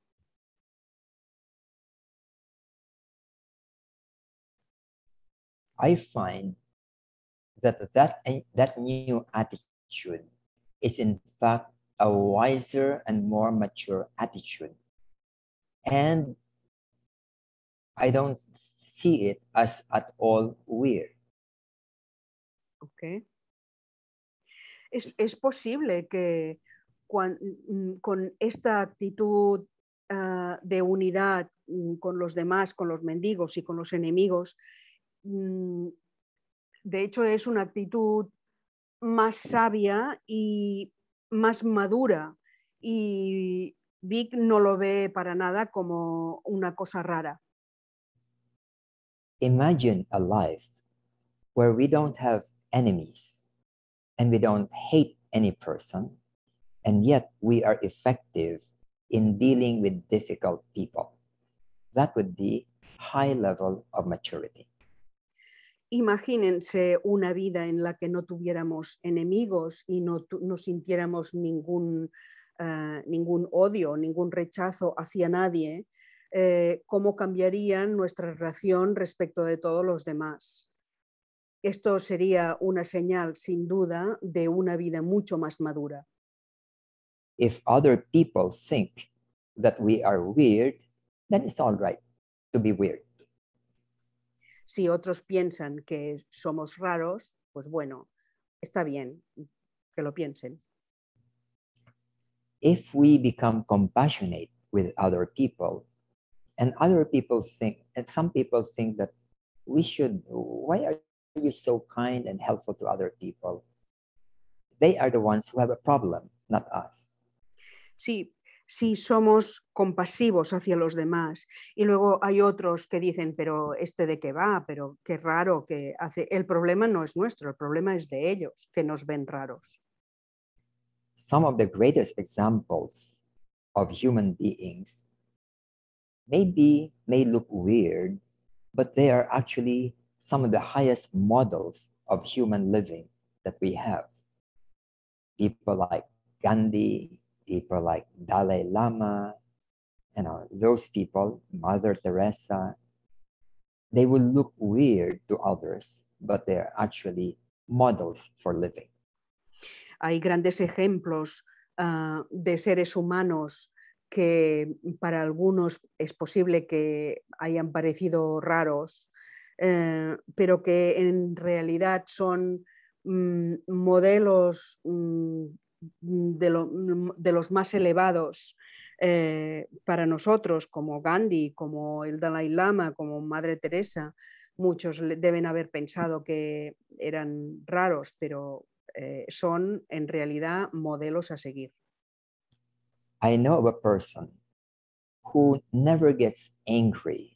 I find that that, that new attitude is in fact a wiser and more mature attitude. And I don't see it as at all weird. Okay. Es, es posible que cuan, con esta actitud uh, de unidad con los demás, con los mendigos y con los enemigos, um, de hecho es una actitud más sabia y más madura, y Vic no lo ve para nada como una cosa rara. Imagine a life where we don't have enemies and we don't hate any person, and yet we are effective in dealing with difficult people. That would be high level of maturity. Imagínense una vida en la que no tuviéramos enemigos y no, no sintiéramos ningún, uh, ningún odio, ningún rechazo hacia nadie, eh, cómo cambiaría nuestra relación respecto de todos los demás. Esto sería una señal, sin duda, de una vida mucho más madura. If other people think that we are weird, then it's all right to be weird. Si otros piensan que somos raros, pues bueno, está bien que lo piensen. If we become compassionate with other people, and other people think, and some people think that we should, why are you so kind and helpful to other people? They are the ones who have a problem, not us. Sí, si somos compasivos hacia los demás y luego hay otros que dicen, pero este de qué va, pero qué raro que hace. El problema no es nuestro, el problema es de ellos, que nos ven raros. Some of the greatest examples of human beings maybe may look weird, but they are actually some of the highest models of human living that we have. People like Gandhi, people like Dalai Lama, you know, those people, Mother Teresa, they will look weird to others, but they're actually models for living. Hay grandes ejemplos uh, de seres humanos que para algunos es posible que hayan parecido raros, eh, pero que en realidad son mm, modelos mm, de, lo, de los más elevados eh, para nosotros, como Gandhi, como el Dalai Lama, como Madre Teresa. Muchos deben haber pensado que eran raros, pero eh, son en realidad modelos a seguir. I know of a person who never gets angry,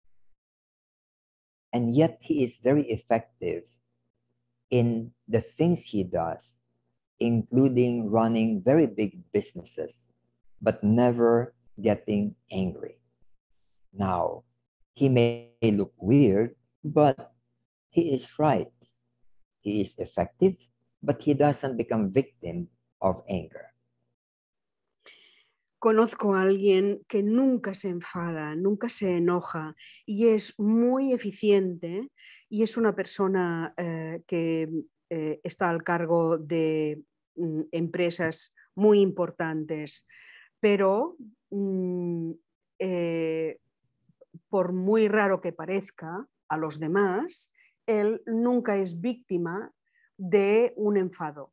and yet he is very effective in the things he does, including running very big businesses, but never getting angry. Now, he may look weird, but he is right. He is effective, but he doesn't become victim of anger. conozco a alguien que nunca se enfada, nunca se enoja y es muy eficiente y es una persona eh, que eh, está al cargo de mm, empresas muy importantes, pero mm, eh, por muy raro que parezca a los demás, él nunca es víctima de un enfado.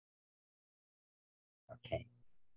Okay.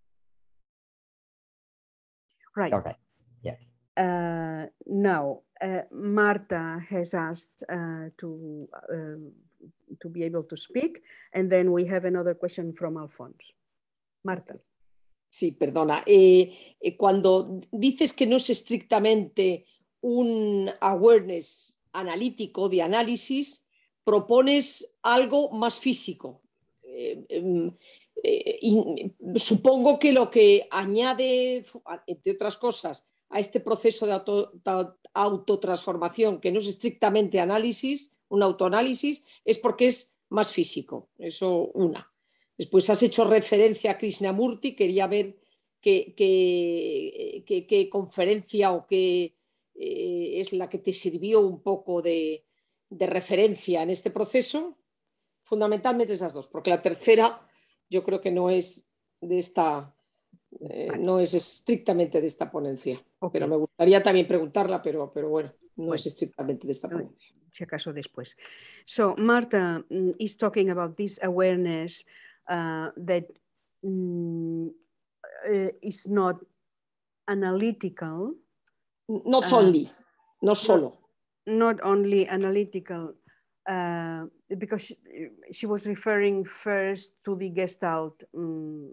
Right. Okay. Yes. Uh, now, uh, Marta has asked uh, to, uh, to be able to speak, and then we have another question from Alphonse. Marta. Sí, perdona. Eh, eh, cuando dices que no es estrictamente un awareness analítico de análisis, propones algo más físico. Eh, eh, y supongo que lo que añade, entre otras cosas, a este proceso de auto, autotransformación, que no es estrictamente análisis, un autoanálisis, es porque es más físico. Eso una. Después has hecho referencia a Krishnamurti, quería ver qué, qué, qué, qué conferencia o qué eh, es la que te sirvió un poco de, de referencia en este proceso. Fundamentalmente esas dos, porque la tercera yo creo que no es de esta, eh, vale. no es estrictamente de esta ponencia. Okay. Pero me gustaría también preguntarla, pero, pero bueno, no bueno. es estrictamente de esta ponencia. Si acaso después. So Marta mm, is talking about this awareness uh, that mm, uh, is not analytical. Not uh, only, no solo. Not, not only analytical, uh, because she, she was referring first to the Gestalt um,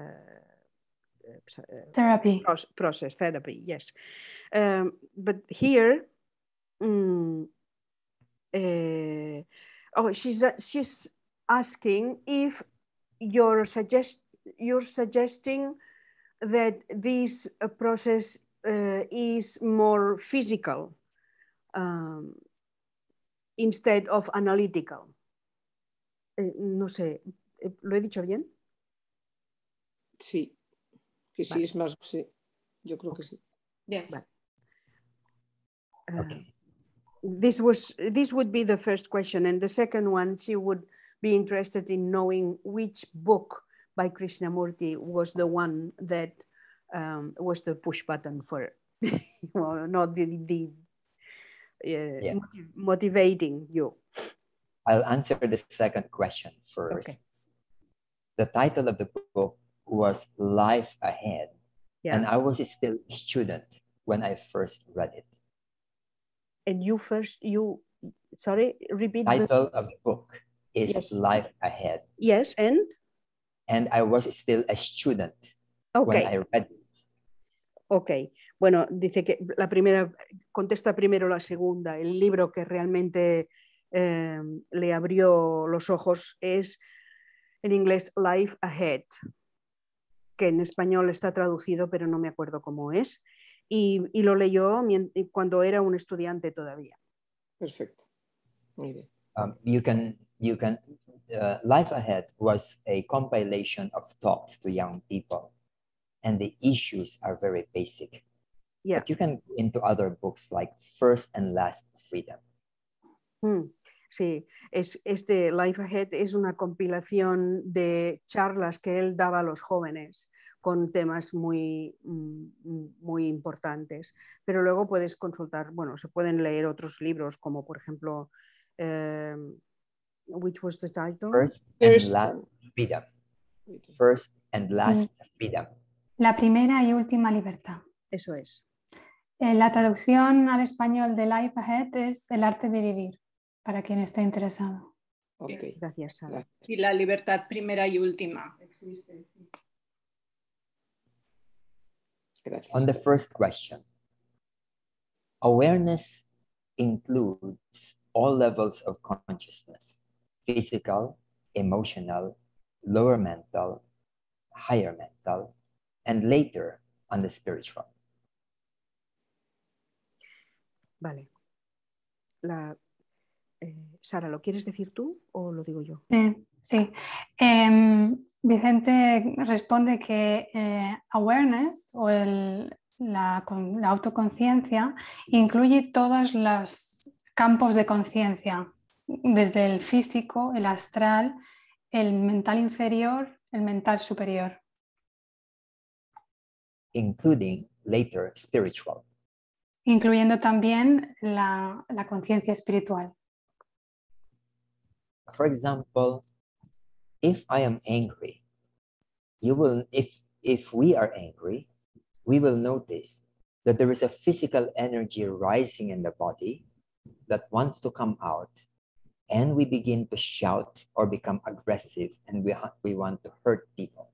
uh, therapy process, process therapy. Yes, um, but here. Um, Uh, oh, she's uh, she's asking if you're suggest you're suggesting that this uh, process uh, is more physical um, instead of analytical. Eh, no sé, ¿lo he dicho bien? Sí, que sí vale. Es más, sí, yo creo que sí. Yes. Vale. Uh, okay. This was this would be the first question, and the second one, she would be interested in knowing which book by Krishnamurti was the one that um, was the push button for, well, not the, the uh, yeah. motiv motivating you. I'll answer the second question first. Okay. The title of the book was Life Ahead, yeah. and I was still a student when I first read it. And you first, you, sorry, repeat the title the... of the book is yes. Life Ahead. Yes, and? And I was still a student okay. when I read it. Ok, bueno, dice que la primera, contesta primero la segunda. El libro que realmente eh, le abrió los ojos es en inglés Life Ahead, que en español está traducido, pero no me acuerdo cómo es. Y, y lo leyó cuando era un estudiante todavía. Perfecto. Muy bien. Um, you can, you can, uh, Life Ahead was a compilation of talks to young people, and the issues are very basic. Yeah. But you can go into other books like First and Last Freedom. Mm, sí, es, este Life Ahead es una compilación de charlas que él daba a los jóvenes con temas muy, muy importantes. Pero luego puedes consultar, bueno, se pueden leer otros libros como por ejemplo, um, which was the title? First and First. Last Freedom. First and Last mm. Freedom. La primera y última libertad. Eso es. Eh, la traducción al español de Life Ahead es El arte de vivir, para quien esté interesado. Okay. Gracias, Sara. Y la libertad primera y última. Existe, sí. On the first question, awareness includes all levels of consciousness: physical, emotional, lower mental, higher mental, and later on the spiritual. Vale. La, eh, Sara, ¿lo quieres decir tú o lo digo yo? Sí, sí. Eh, Vicente responde que eh, awareness o el, la, con- la autoconciencia incluye todos los campos de conciencia, desde el físico, el astral, el mental inferior, el mental superior, including later spiritual. incluyendo también la, la conciencia espiritual. For example, if I am angry, you will, if, if we are angry, we will notice that there is a physical energy rising in the body that wants to come out, and we begin to shout or become aggressive, and we, we want to hurt people.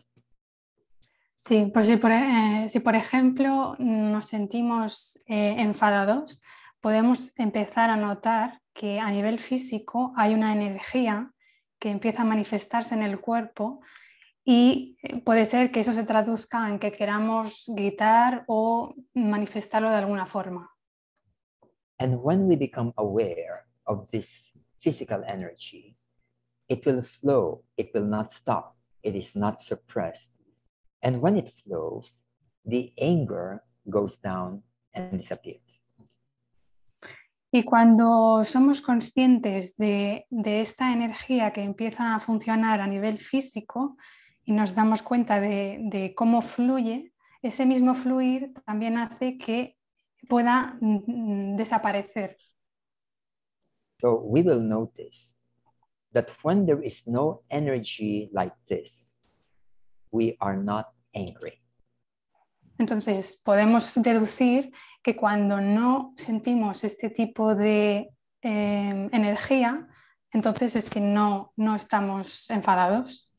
Sí, pues si por, eh, si por ejemplo nos sentimos eh, enfadados, podemos empezar a notar que a nivel físico hay una energía que empieza a manifestarse en el cuerpo y puede ser que eso se traduzca en que queramos gritar o manifestarlo de alguna forma. And when we become aware of this physical energy, it will flow, it will not stop, it is not suppressed. And when it flows, the anger goes down and disappears. Y cuando somos conscientes de, de esta energía que empieza a funcionar a nivel físico y nos damos cuenta de, de cómo fluye, ese mismo fluir también hace que pueda mm, desaparecer. So we will notice that when there is no energy like this, we are not angry. Entonces, podemos deducir que cuando no sentimos este tipo de eh, energía, entonces es que no, no estamos enfadados.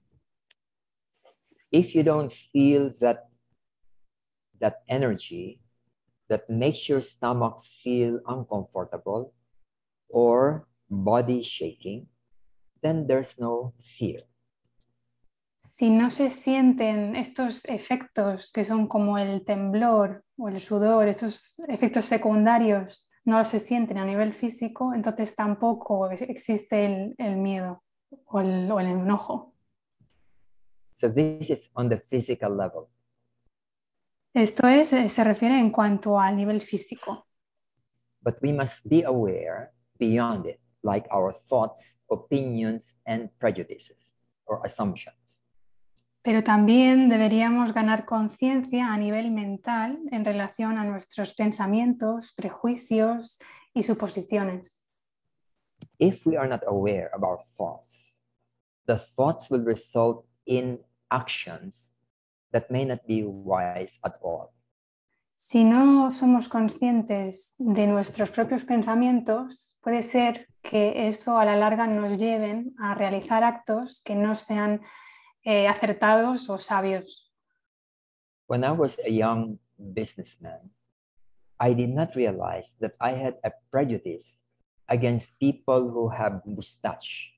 If you don't feel that, that energy that makes your stomach feel uncomfortable or body shaking, then there's no fear. Si no se sienten estos efectos que son como el temblor o el sudor, estos efectos secundarios no se sienten a nivel físico, entonces tampoco existe el, el miedo o el, o el enojo. So this is on the physical level. Esto es, se refiere en cuanto al nivel físico. But we must be aware beyond it, like our thoughts, opinions, and prejudices or assumptions. Pero también deberíamos ganar conciencia a nivel mental en relación a nuestros pensamientos, prejuicios y suposiciones. If we are not aware of our thoughts, the thoughts will result in actions that may not be wise at all. Si no somos conscientes de nuestros propios pensamientos, puede ser que eso a la larga nos lleven a realizar actos que no sean eh, acertados o sabios. When I was a young businessman, I did not realize that I had a prejudice against people who have mustache.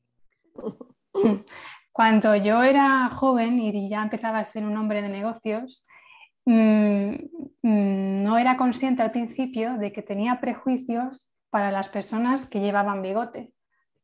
Cuando yo era joven y ya empezaba a ser un hombre de negocios, mmm, mmm, no era consciente al principio de que tenía prejuicios para las personas que llevaban bigote.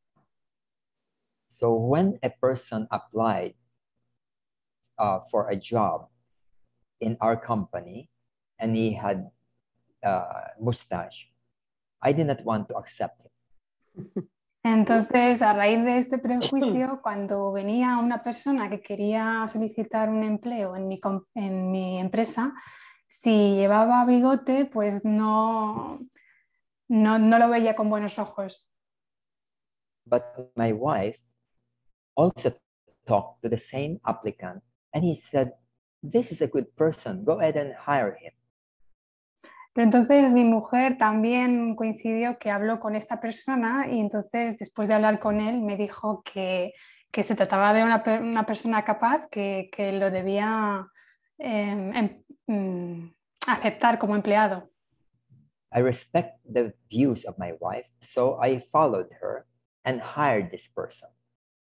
So when a person applied uh, for a job in our company and he had uh, mustache, I did not want to accept him. Entonces, a raíz de este prejuicio, cuando venía una persona que quería solicitar un empleo en mi, en mi empresa, si llevaba bigote, pues no, no, no lo veía con buenos ojos. But my wife also talked to the same applicant and he said, this is a good person, go ahead and hire him. Pero entonces mi mujer también coincidió que habló con esta persona y entonces después de hablar con él me dijo que, que se trataba de una, una persona capaz que, que lo debía eh, em, aceptar como empleado. I respect the views of my wife, so I followed her and hired this person.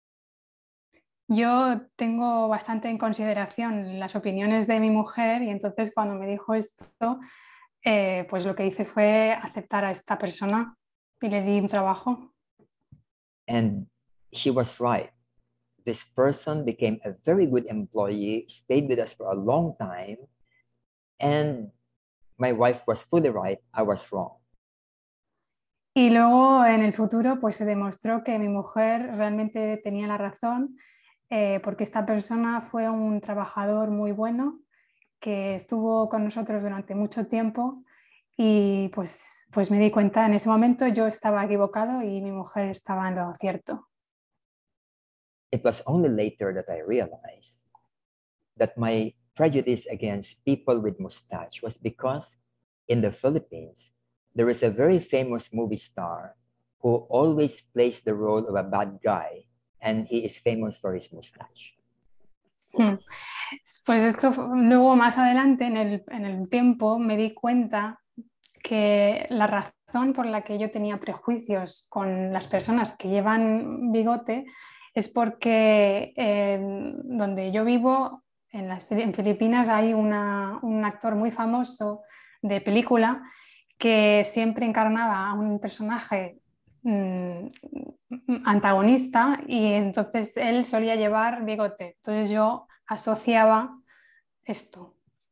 Yo tengo bastante en consideración las opiniones de mi mujer y entonces cuando me dijo esto, eh, pues lo que hice fue aceptar a esta persona y le di un trabajo. And she was right. this person became a very good employee, stayed with us for a long time, and my wife was fully right, I was wrong. Y luego en el futuro pues se demostró que mi mujer realmente tenía la razón, eh, porque esta persona fue un trabajador muy bueno que estuvo con nosotros durante mucho tiempo y pues, pues me di cuenta en ese momento yo estaba equivocado y mi mujer estaba en lo cierto. It was only later that I realized that my prejudice against people with mustache was because in the Philippines, there is a very famous movie star who always plays the role of a bad guy, and he is famous for his mustache. Hmm. Pues esto luego más adelante en el, en el tiempo me di cuenta que la razón por la que yo tenía prejuicios con las personas que llevan bigote es porque eh, donde yo vivo, en, las, en Filipinas, hay una, un actor muy famoso de película que siempre encarnaba a un personaje mmm, antagonista y entonces él solía llevar bigote. Entonces yo asociaba esto.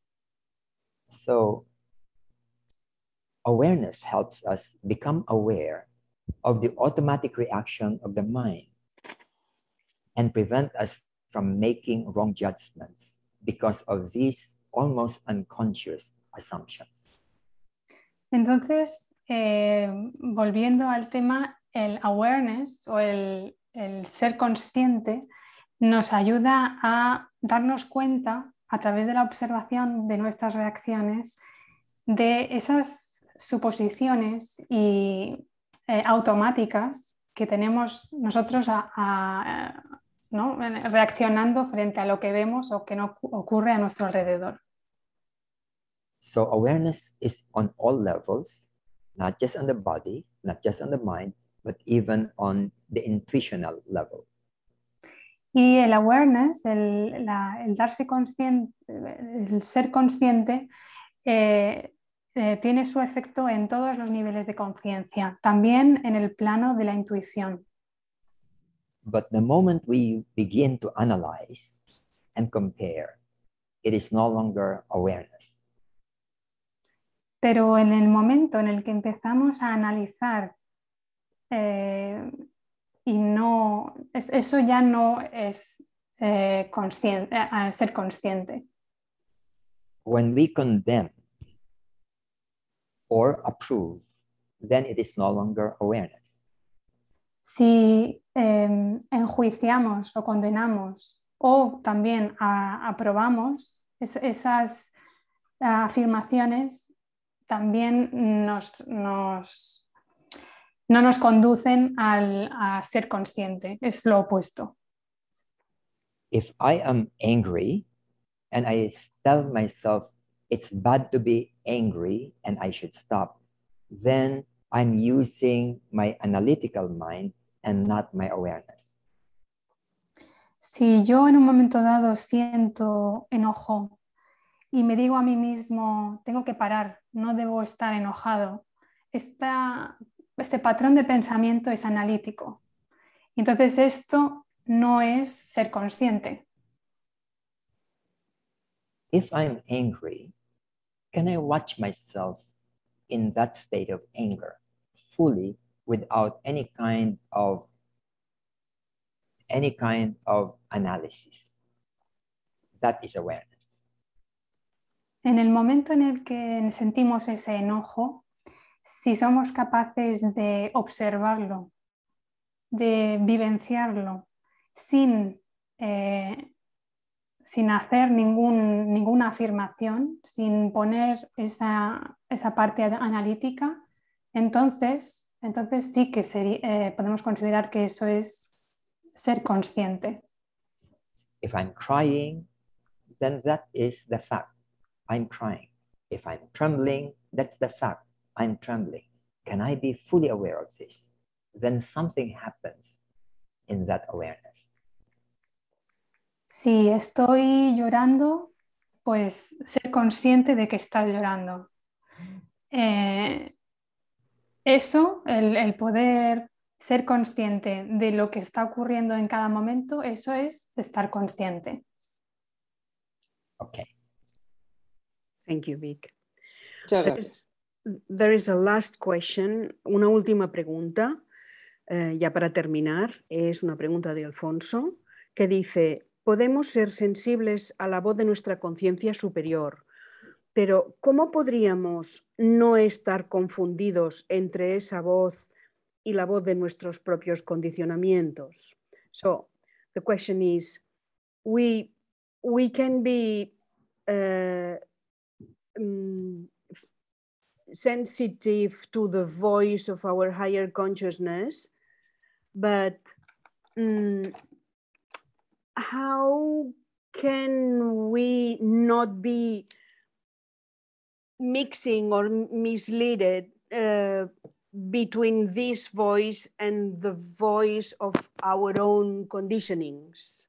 So, awareness helps us become aware of the automatic reaction of the mind and prevent us from making wrong judgments because of these almost unconscious assumptions. Entonces, eh, volviendo al tema, el awareness o el, el ser consciente nos ayuda a darnos cuenta a través de la observación de nuestras reacciones de esas suposiciones y eh, automáticas que tenemos nosotros a, a, ¿no? reaccionando frente a lo que vemos o que no ocurre a nuestro alrededor. So awareness is on all levels, not just on the body, not just on the mind, but even on the intuitional level. Y el awareness, el, la, el darse consciente, el ser consciente, eh, eh, tiene su efecto en todos los niveles de conciencia, también en el plano de la intuición. But the moment we begin to analyze and compare, it is no longer awareness. Pero en el momento en el que empezamos a analizar eh, y no, eso ya no es eh, consciente, eh, ser consciente. When we condemn or approve, then it is no longer awareness. Si eh, enjuiciamos o condenamos o también a, aprobamos es, esas afirmaciones, también nos, nos, no nos conducen al, a ser consciente, es lo opuesto. If I am angry and I tell myself it's bad to be angry and I should stop, then I'm using my analytical mind and not my awareness. Si yo en un momento dado siento enojo y me digo a mí mismo, tengo que parar, no debo estar enojado, Esta, este patrón de pensamiento es analítico. Entonces esto no es ser consciente. If I'm angry, can I watch myself in that state of anger fully without any kind of any kind of analysis? That is awareness. En el momento en el que sentimos ese enojo, si somos capaces de observarlo, de vivenciarlo, sin, eh, sin hacer ningún, ninguna afirmación, sin poner esa, esa parte analítica, entonces, entonces sí que sería, eh, podemos considerar que eso es ser consciente. If I'm crying, then that is the fact. I'm crying. If I'm trembling, that's the fact. I'm trembling. Can I be fully aware of this? Then something happens in that awareness. Si estoy llorando, pues ser consciente de que estás llorando. Eh, eso, el, el poder ser consciente de lo que está ocurriendo en cada momento, eso es estar consciente. Okay. Thank you, Vic. Muchas There gracias. is, there is a last question, una última pregunta, eh, ya para terminar, es una pregunta de Alfonso, que dice, podemos ser sensibles a la voz de nuestra conciencia superior, pero ¿cómo podríamos no estar confundidos entre esa voz y la voz de nuestros propios condicionamientos? So, the question is, we, we can be uh, um, sensitive to the voice of our higher consciousness, but um, how can we not be mixing or misleaded uh, between this voice and the voice of our own conditionings?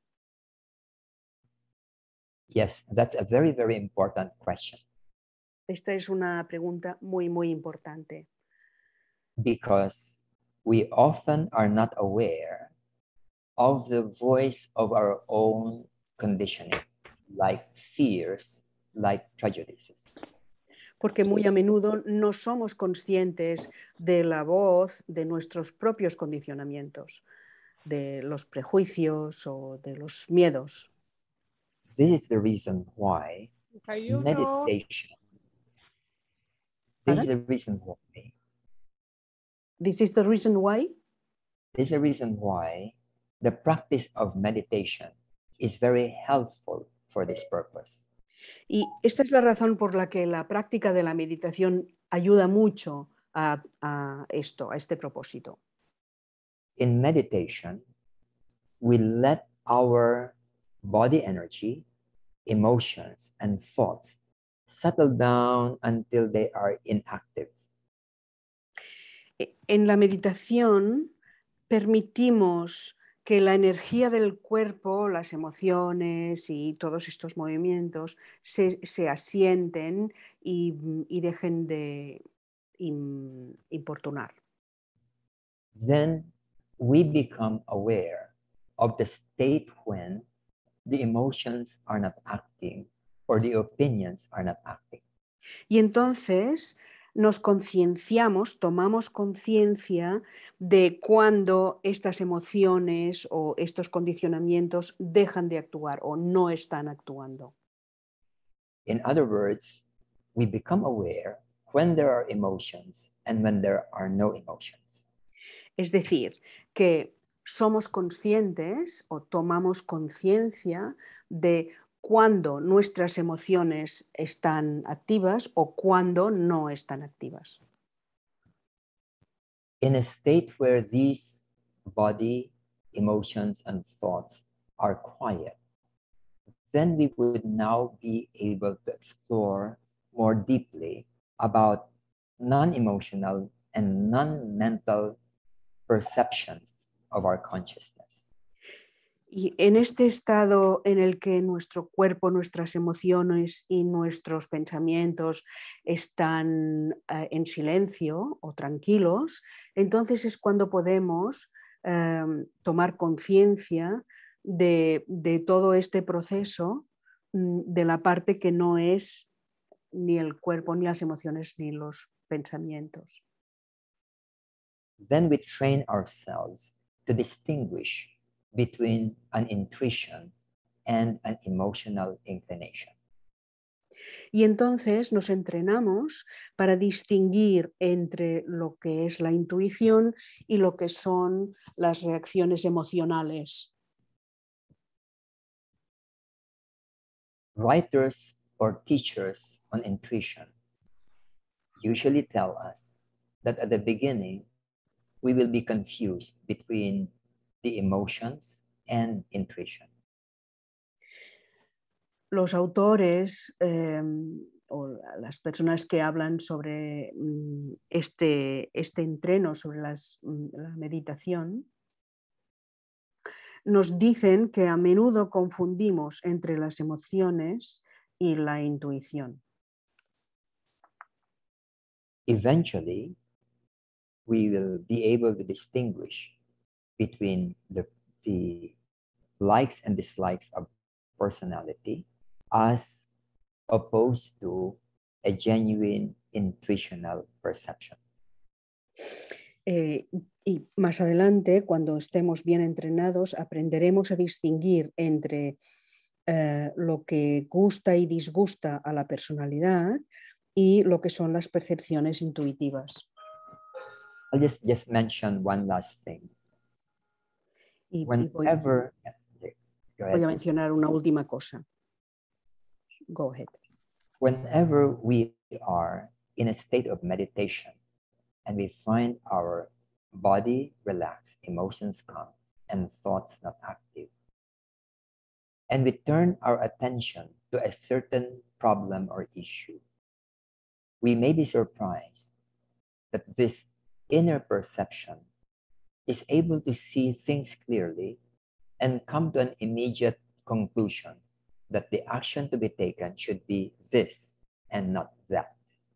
Yes, that's a very, very important question. Esta es una pregunta muy, muy importante. Because we often are not aware of the voice of our own conditioning, like fears, like prejudices. Porque muy a menudo no somos conscientes de la voz de nuestros propios condicionamientos, de los prejuicios o de los miedos. This is the reason why meditation, this is the reason why, This is the reason why this is the reason why the practice of meditation is very helpful for this purpose. Y esta es la razón por la que la práctica de la meditación ayuda mucho a, a esto, a este propósito. In meditation, we let our body energy, emotions, and thoughts settle down until they are inactive. En la meditación permitimos que la energía del cuerpo, las emociones y todos estos movimientos se, se asienten y, y dejen de im, importunar. Then we become aware of the state when the emotions are not acting or the opinions are not acting. Y entonces nos concienciamos, tomamos conciencia de cuando estas emociones o estos condicionamientos dejan de actuar o no están actuando. In other words, we become aware when there are emotions and when there are no emotions. Es decir, que somos conscientes o tomamos conciencia de cuando nuestras emociones están activas o cuando no están activas. In a state where these body, emotions, and thoughts are quiet, then we would now be able to explore more deeply about non-emotional and non-mental perceptions of our consciousness. Y en este estado en el que nuestro cuerpo, nuestras emociones y nuestros pensamientos están eh, en silencio o tranquilos, entonces es cuando podemos eh, tomar conciencia de, de todo este proceso, de la parte que no es ni el cuerpo, ni las emociones, ni los pensamientos. Then we train ourselves to distinguish between an intuition and an emotional inclination. Y entonces nos entrenamos para distinguir entre lo que es la intuición y lo que son las reacciones emocionales. Writers or teachers on intuition usually tell us that at the beginning we will be confused between the emotions and intuition. Los autores eh, o las personas que hablan sobre este, este entreno, sobre las, la meditación, nos dicen que a menudo confundimos entre las emociones y la intuición. Eventually, we will be able to distinguish between the, the likes and dislikes of personality as opposed to a genuine intuitional perception. Eh, y más adelante, cuando estemos bien entrenados, aprenderemos a distinguir entre eh, lo que gusta y disgusta a la personalidad y lo que son las percepciones intuitivas. I'll just, just mention one last thing. Y, y voy, Whenever, go ahead. voy a mencionar una última cosa. Go ahead. Whenever we are in a state of meditation and we find our body relaxed, emotions calm, and thoughts not active, and we turn our attention to a certain problem or issue, we may be surprised that this inner perception is able to see things clearly and come to an immediate conclusion that the action to be taken should be this and not that.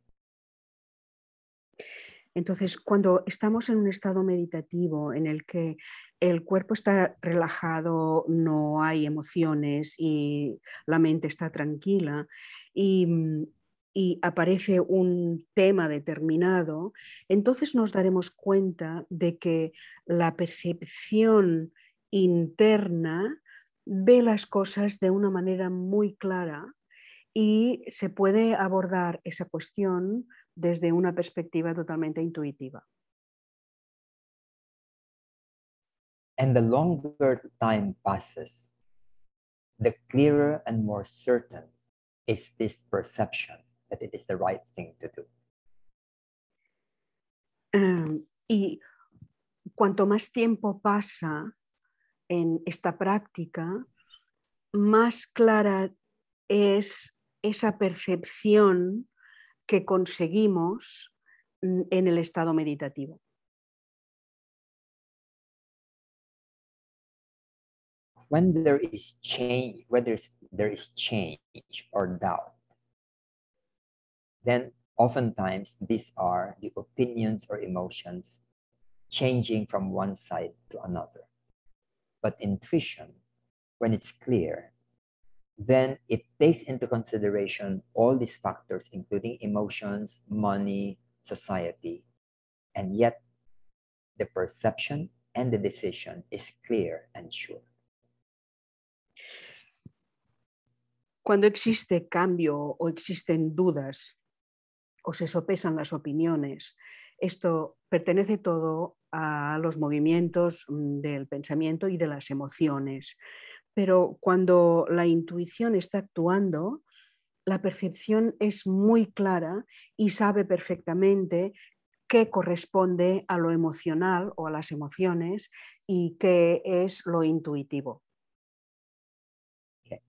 Entonces, cuando estamos en un estado meditativo en el que el cuerpo está relajado, no hay emociones y la mente está tranquila y, y aparece un tema determinado, entonces nos daremos cuenta de que la percepción interna ve las cosas de una manera muy clara y se puede abordar esa cuestión desde una perspectiva totalmente intuitiva. And the longer time passes, the clearer and more certain is this perception that it is the right thing to do. Um, y cuanto más tiempo pasa en esta práctica, más clara es esa percepción que conseguimos en el estado meditativo. When there is change, whether there is change or doubt, then oftentimes these are the opinions or emotions changing from one side to another. But intuition, when it's clear, then it takes into consideration all these factors, including emotions, money, society, and yet the perception and the decision is clear and sure. Cuando existe cambio o existen dudas o se sopesan las opiniones, esto pertenece todo a los movimientos del pensamiento y de las emociones. Pero cuando la intuición está actuando, la percepción es muy clara y sabe perfectamente qué corresponde a lo emocional o a las emociones y qué es lo intuitivo. Okay.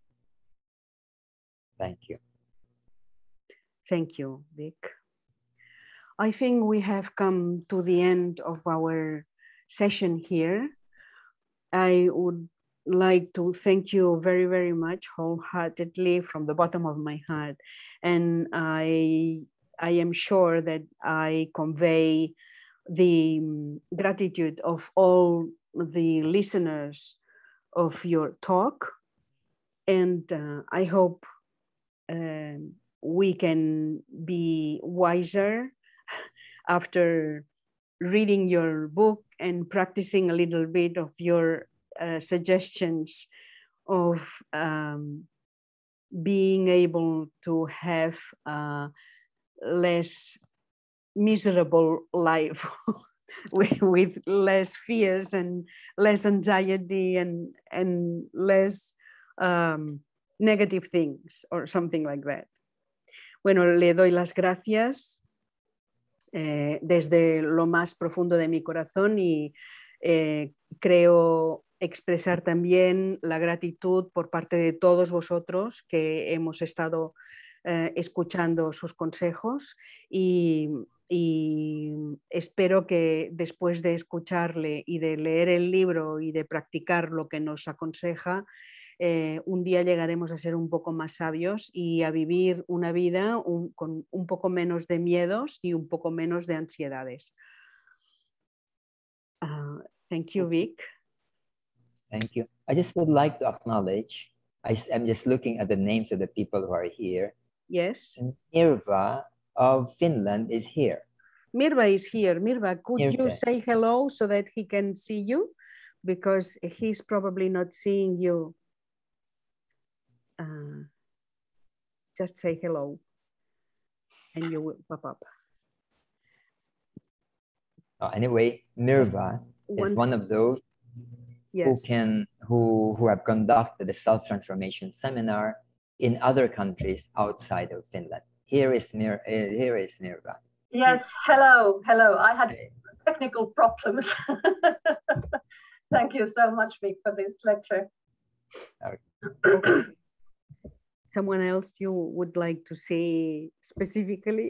Thank you. Thank you, Vic. I think we have come to the end of our session here. I would like to thank you very, very much, wholeheartedly, from the bottom of my heart. And I, I am sure that I convey the gratitude of all the listeners of your talk. And uh, I hope uh, we can be wiser after reading your book and practicing a little bit of your uh, suggestions of um, being able to have a less miserable life with, with less fears and less anxiety and, and less um, negative things or something like that. Bueno, le doy las gracias eh, desde lo más profundo de mi corazón y eh, creo expresar también la gratitud por parte de todos vosotros que hemos estado eh, escuchando sus consejos y, y espero que después de escucharle y de leer el libro y de practicar lo que nos aconseja, Eh, un día llegaremos a ser un poco más sabios y a vivir una vida un, con un poco menos de miedos y un poco menos de ansiedades. Thank you, Vic. Thank you. I just would like to acknowledge, I, I'm just looking at the names of the people who are here. Yes. Mirva of Finland is here. Mirva is here. Mirva, could Mirva. you say hello so that he can see you? Because he's probably not seeing you. Uh, just say hello and you will pop up. Oh, anyway, Mirva Once, is one of those yes. who can who who have conducted the self-transformation seminar in other countries outside of Finland. Here is Mir uh, here is Mirva. Yes, hello, hello. I had technical problems. Thank you so much, Vic, for this lecture. Okay. Someone else you would like to say specifically?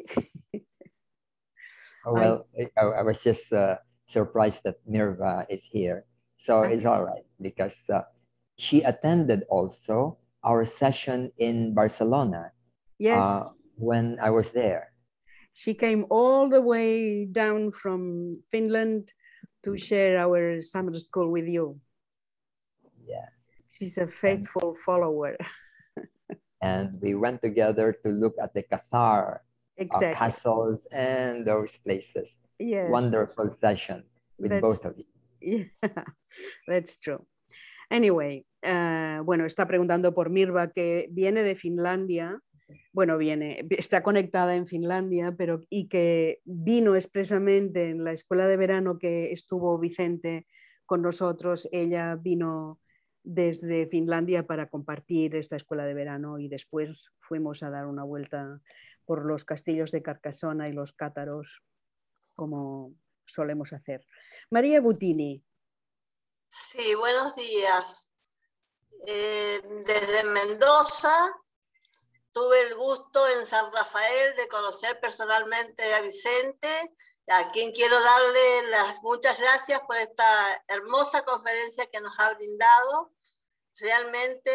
Oh, well, I, I was just uh, surprised that Mirva is here. So it's all right because uh, she attended also our session in Barcelona. Yes. Uh, when I was there. She came all the way down from Finland to share our summer school with you. Yeah. She's a faithful and, follower. And we went together to look at the Cathar exactly. uh, castles and those places. Yes. Wonderful session with that's, both of you. Yeah, that's true. Anyway, uh, bueno, está preguntando por Mirva, que viene de Finlandia. Bueno, viene, está conectada en Finlandia, pero y que vino expresamente en la escuela de verano que estuvo Vicente con nosotros. Ella vino desde Finlandia para compartir esta escuela de verano y después fuimos a dar una vuelta por los castillos de Carcassona y los cátaros, como solemos hacer. María Butini. Sí, buenos días. Eh, desde Mendoza. Tuve el gusto en San Rafael de conocer personalmente a Vicente, a quien quiero darle las muchas gracias por esta hermosa conferencia que nos ha brindado. Realmente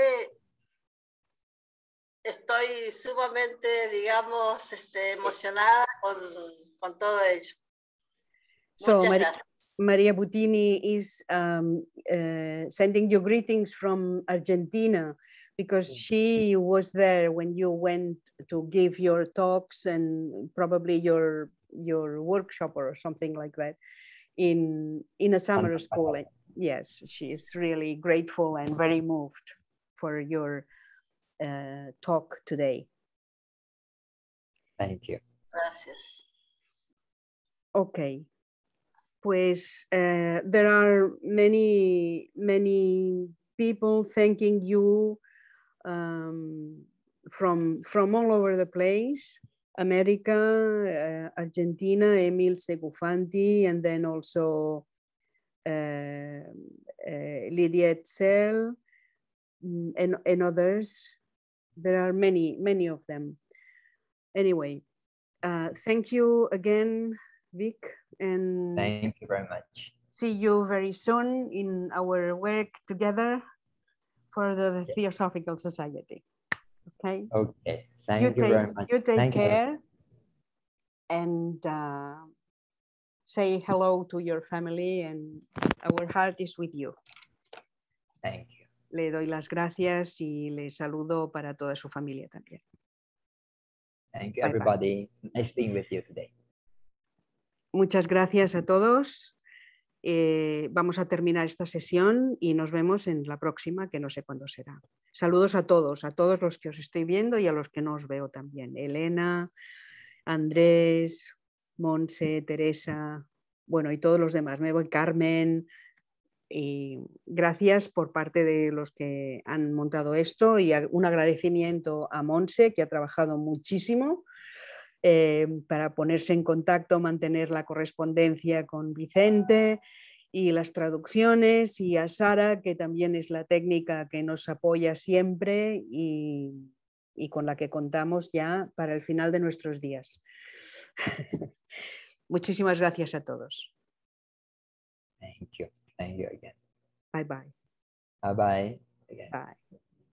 estoy sumamente, digamos, este, emocionada con, con todo ello. So, muchas Mar gracias. Maria Butini is um, uh, sending you greetings from Argentina, because she was there when you went to give your talks and probably your your workshop or something like that in in a summer school. Yes, she is really grateful and very moved for your uh, talk today. Thank you. Gracias. Okay. Pues uh, there are many many people thanking you. Um, from from all over the place, America, uh, Argentina, Emil Segufanti, and then also uh, uh, Lydia Etzel, and, and others. There are many, many of them. Anyway, uh, thank you again, Vic, and thank you very much. See you very soon in our work together for the yeah. Theosophical Society. Okay. Okay. Thank you, you take, very much. You take Thank care you. and uh, say hello to your family, and our heart is with you. Thank you. Le doy las gracias y le saludo para toda su familia también. Thank you, bye everybody. Bye. Nice being with you today. Muchas gracias a todos. Eh, vamos a terminar esta sesión y nos vemos en la próxima, que no sé cuándo será. Saludos a todos, a todos los que os estoy viendo y a los que no os veo también. Elena, Andrés, Monse, Teresa, bueno, y todos los demás. Me voy, Carmen. Y gracias por parte de los que han montado esto y un agradecimiento a Monse, que ha trabajado muchísimo. Eh, para ponerse en contacto, mantener la correspondencia con Vicente y las traducciones, y a Sara, que también es la técnica que nos apoya siempre y, y con la que contamos ya para el final de nuestros días. Muchísimas gracias a todos. Thank you. Thank you again. Bye bye. Bye bye. Again. Bye.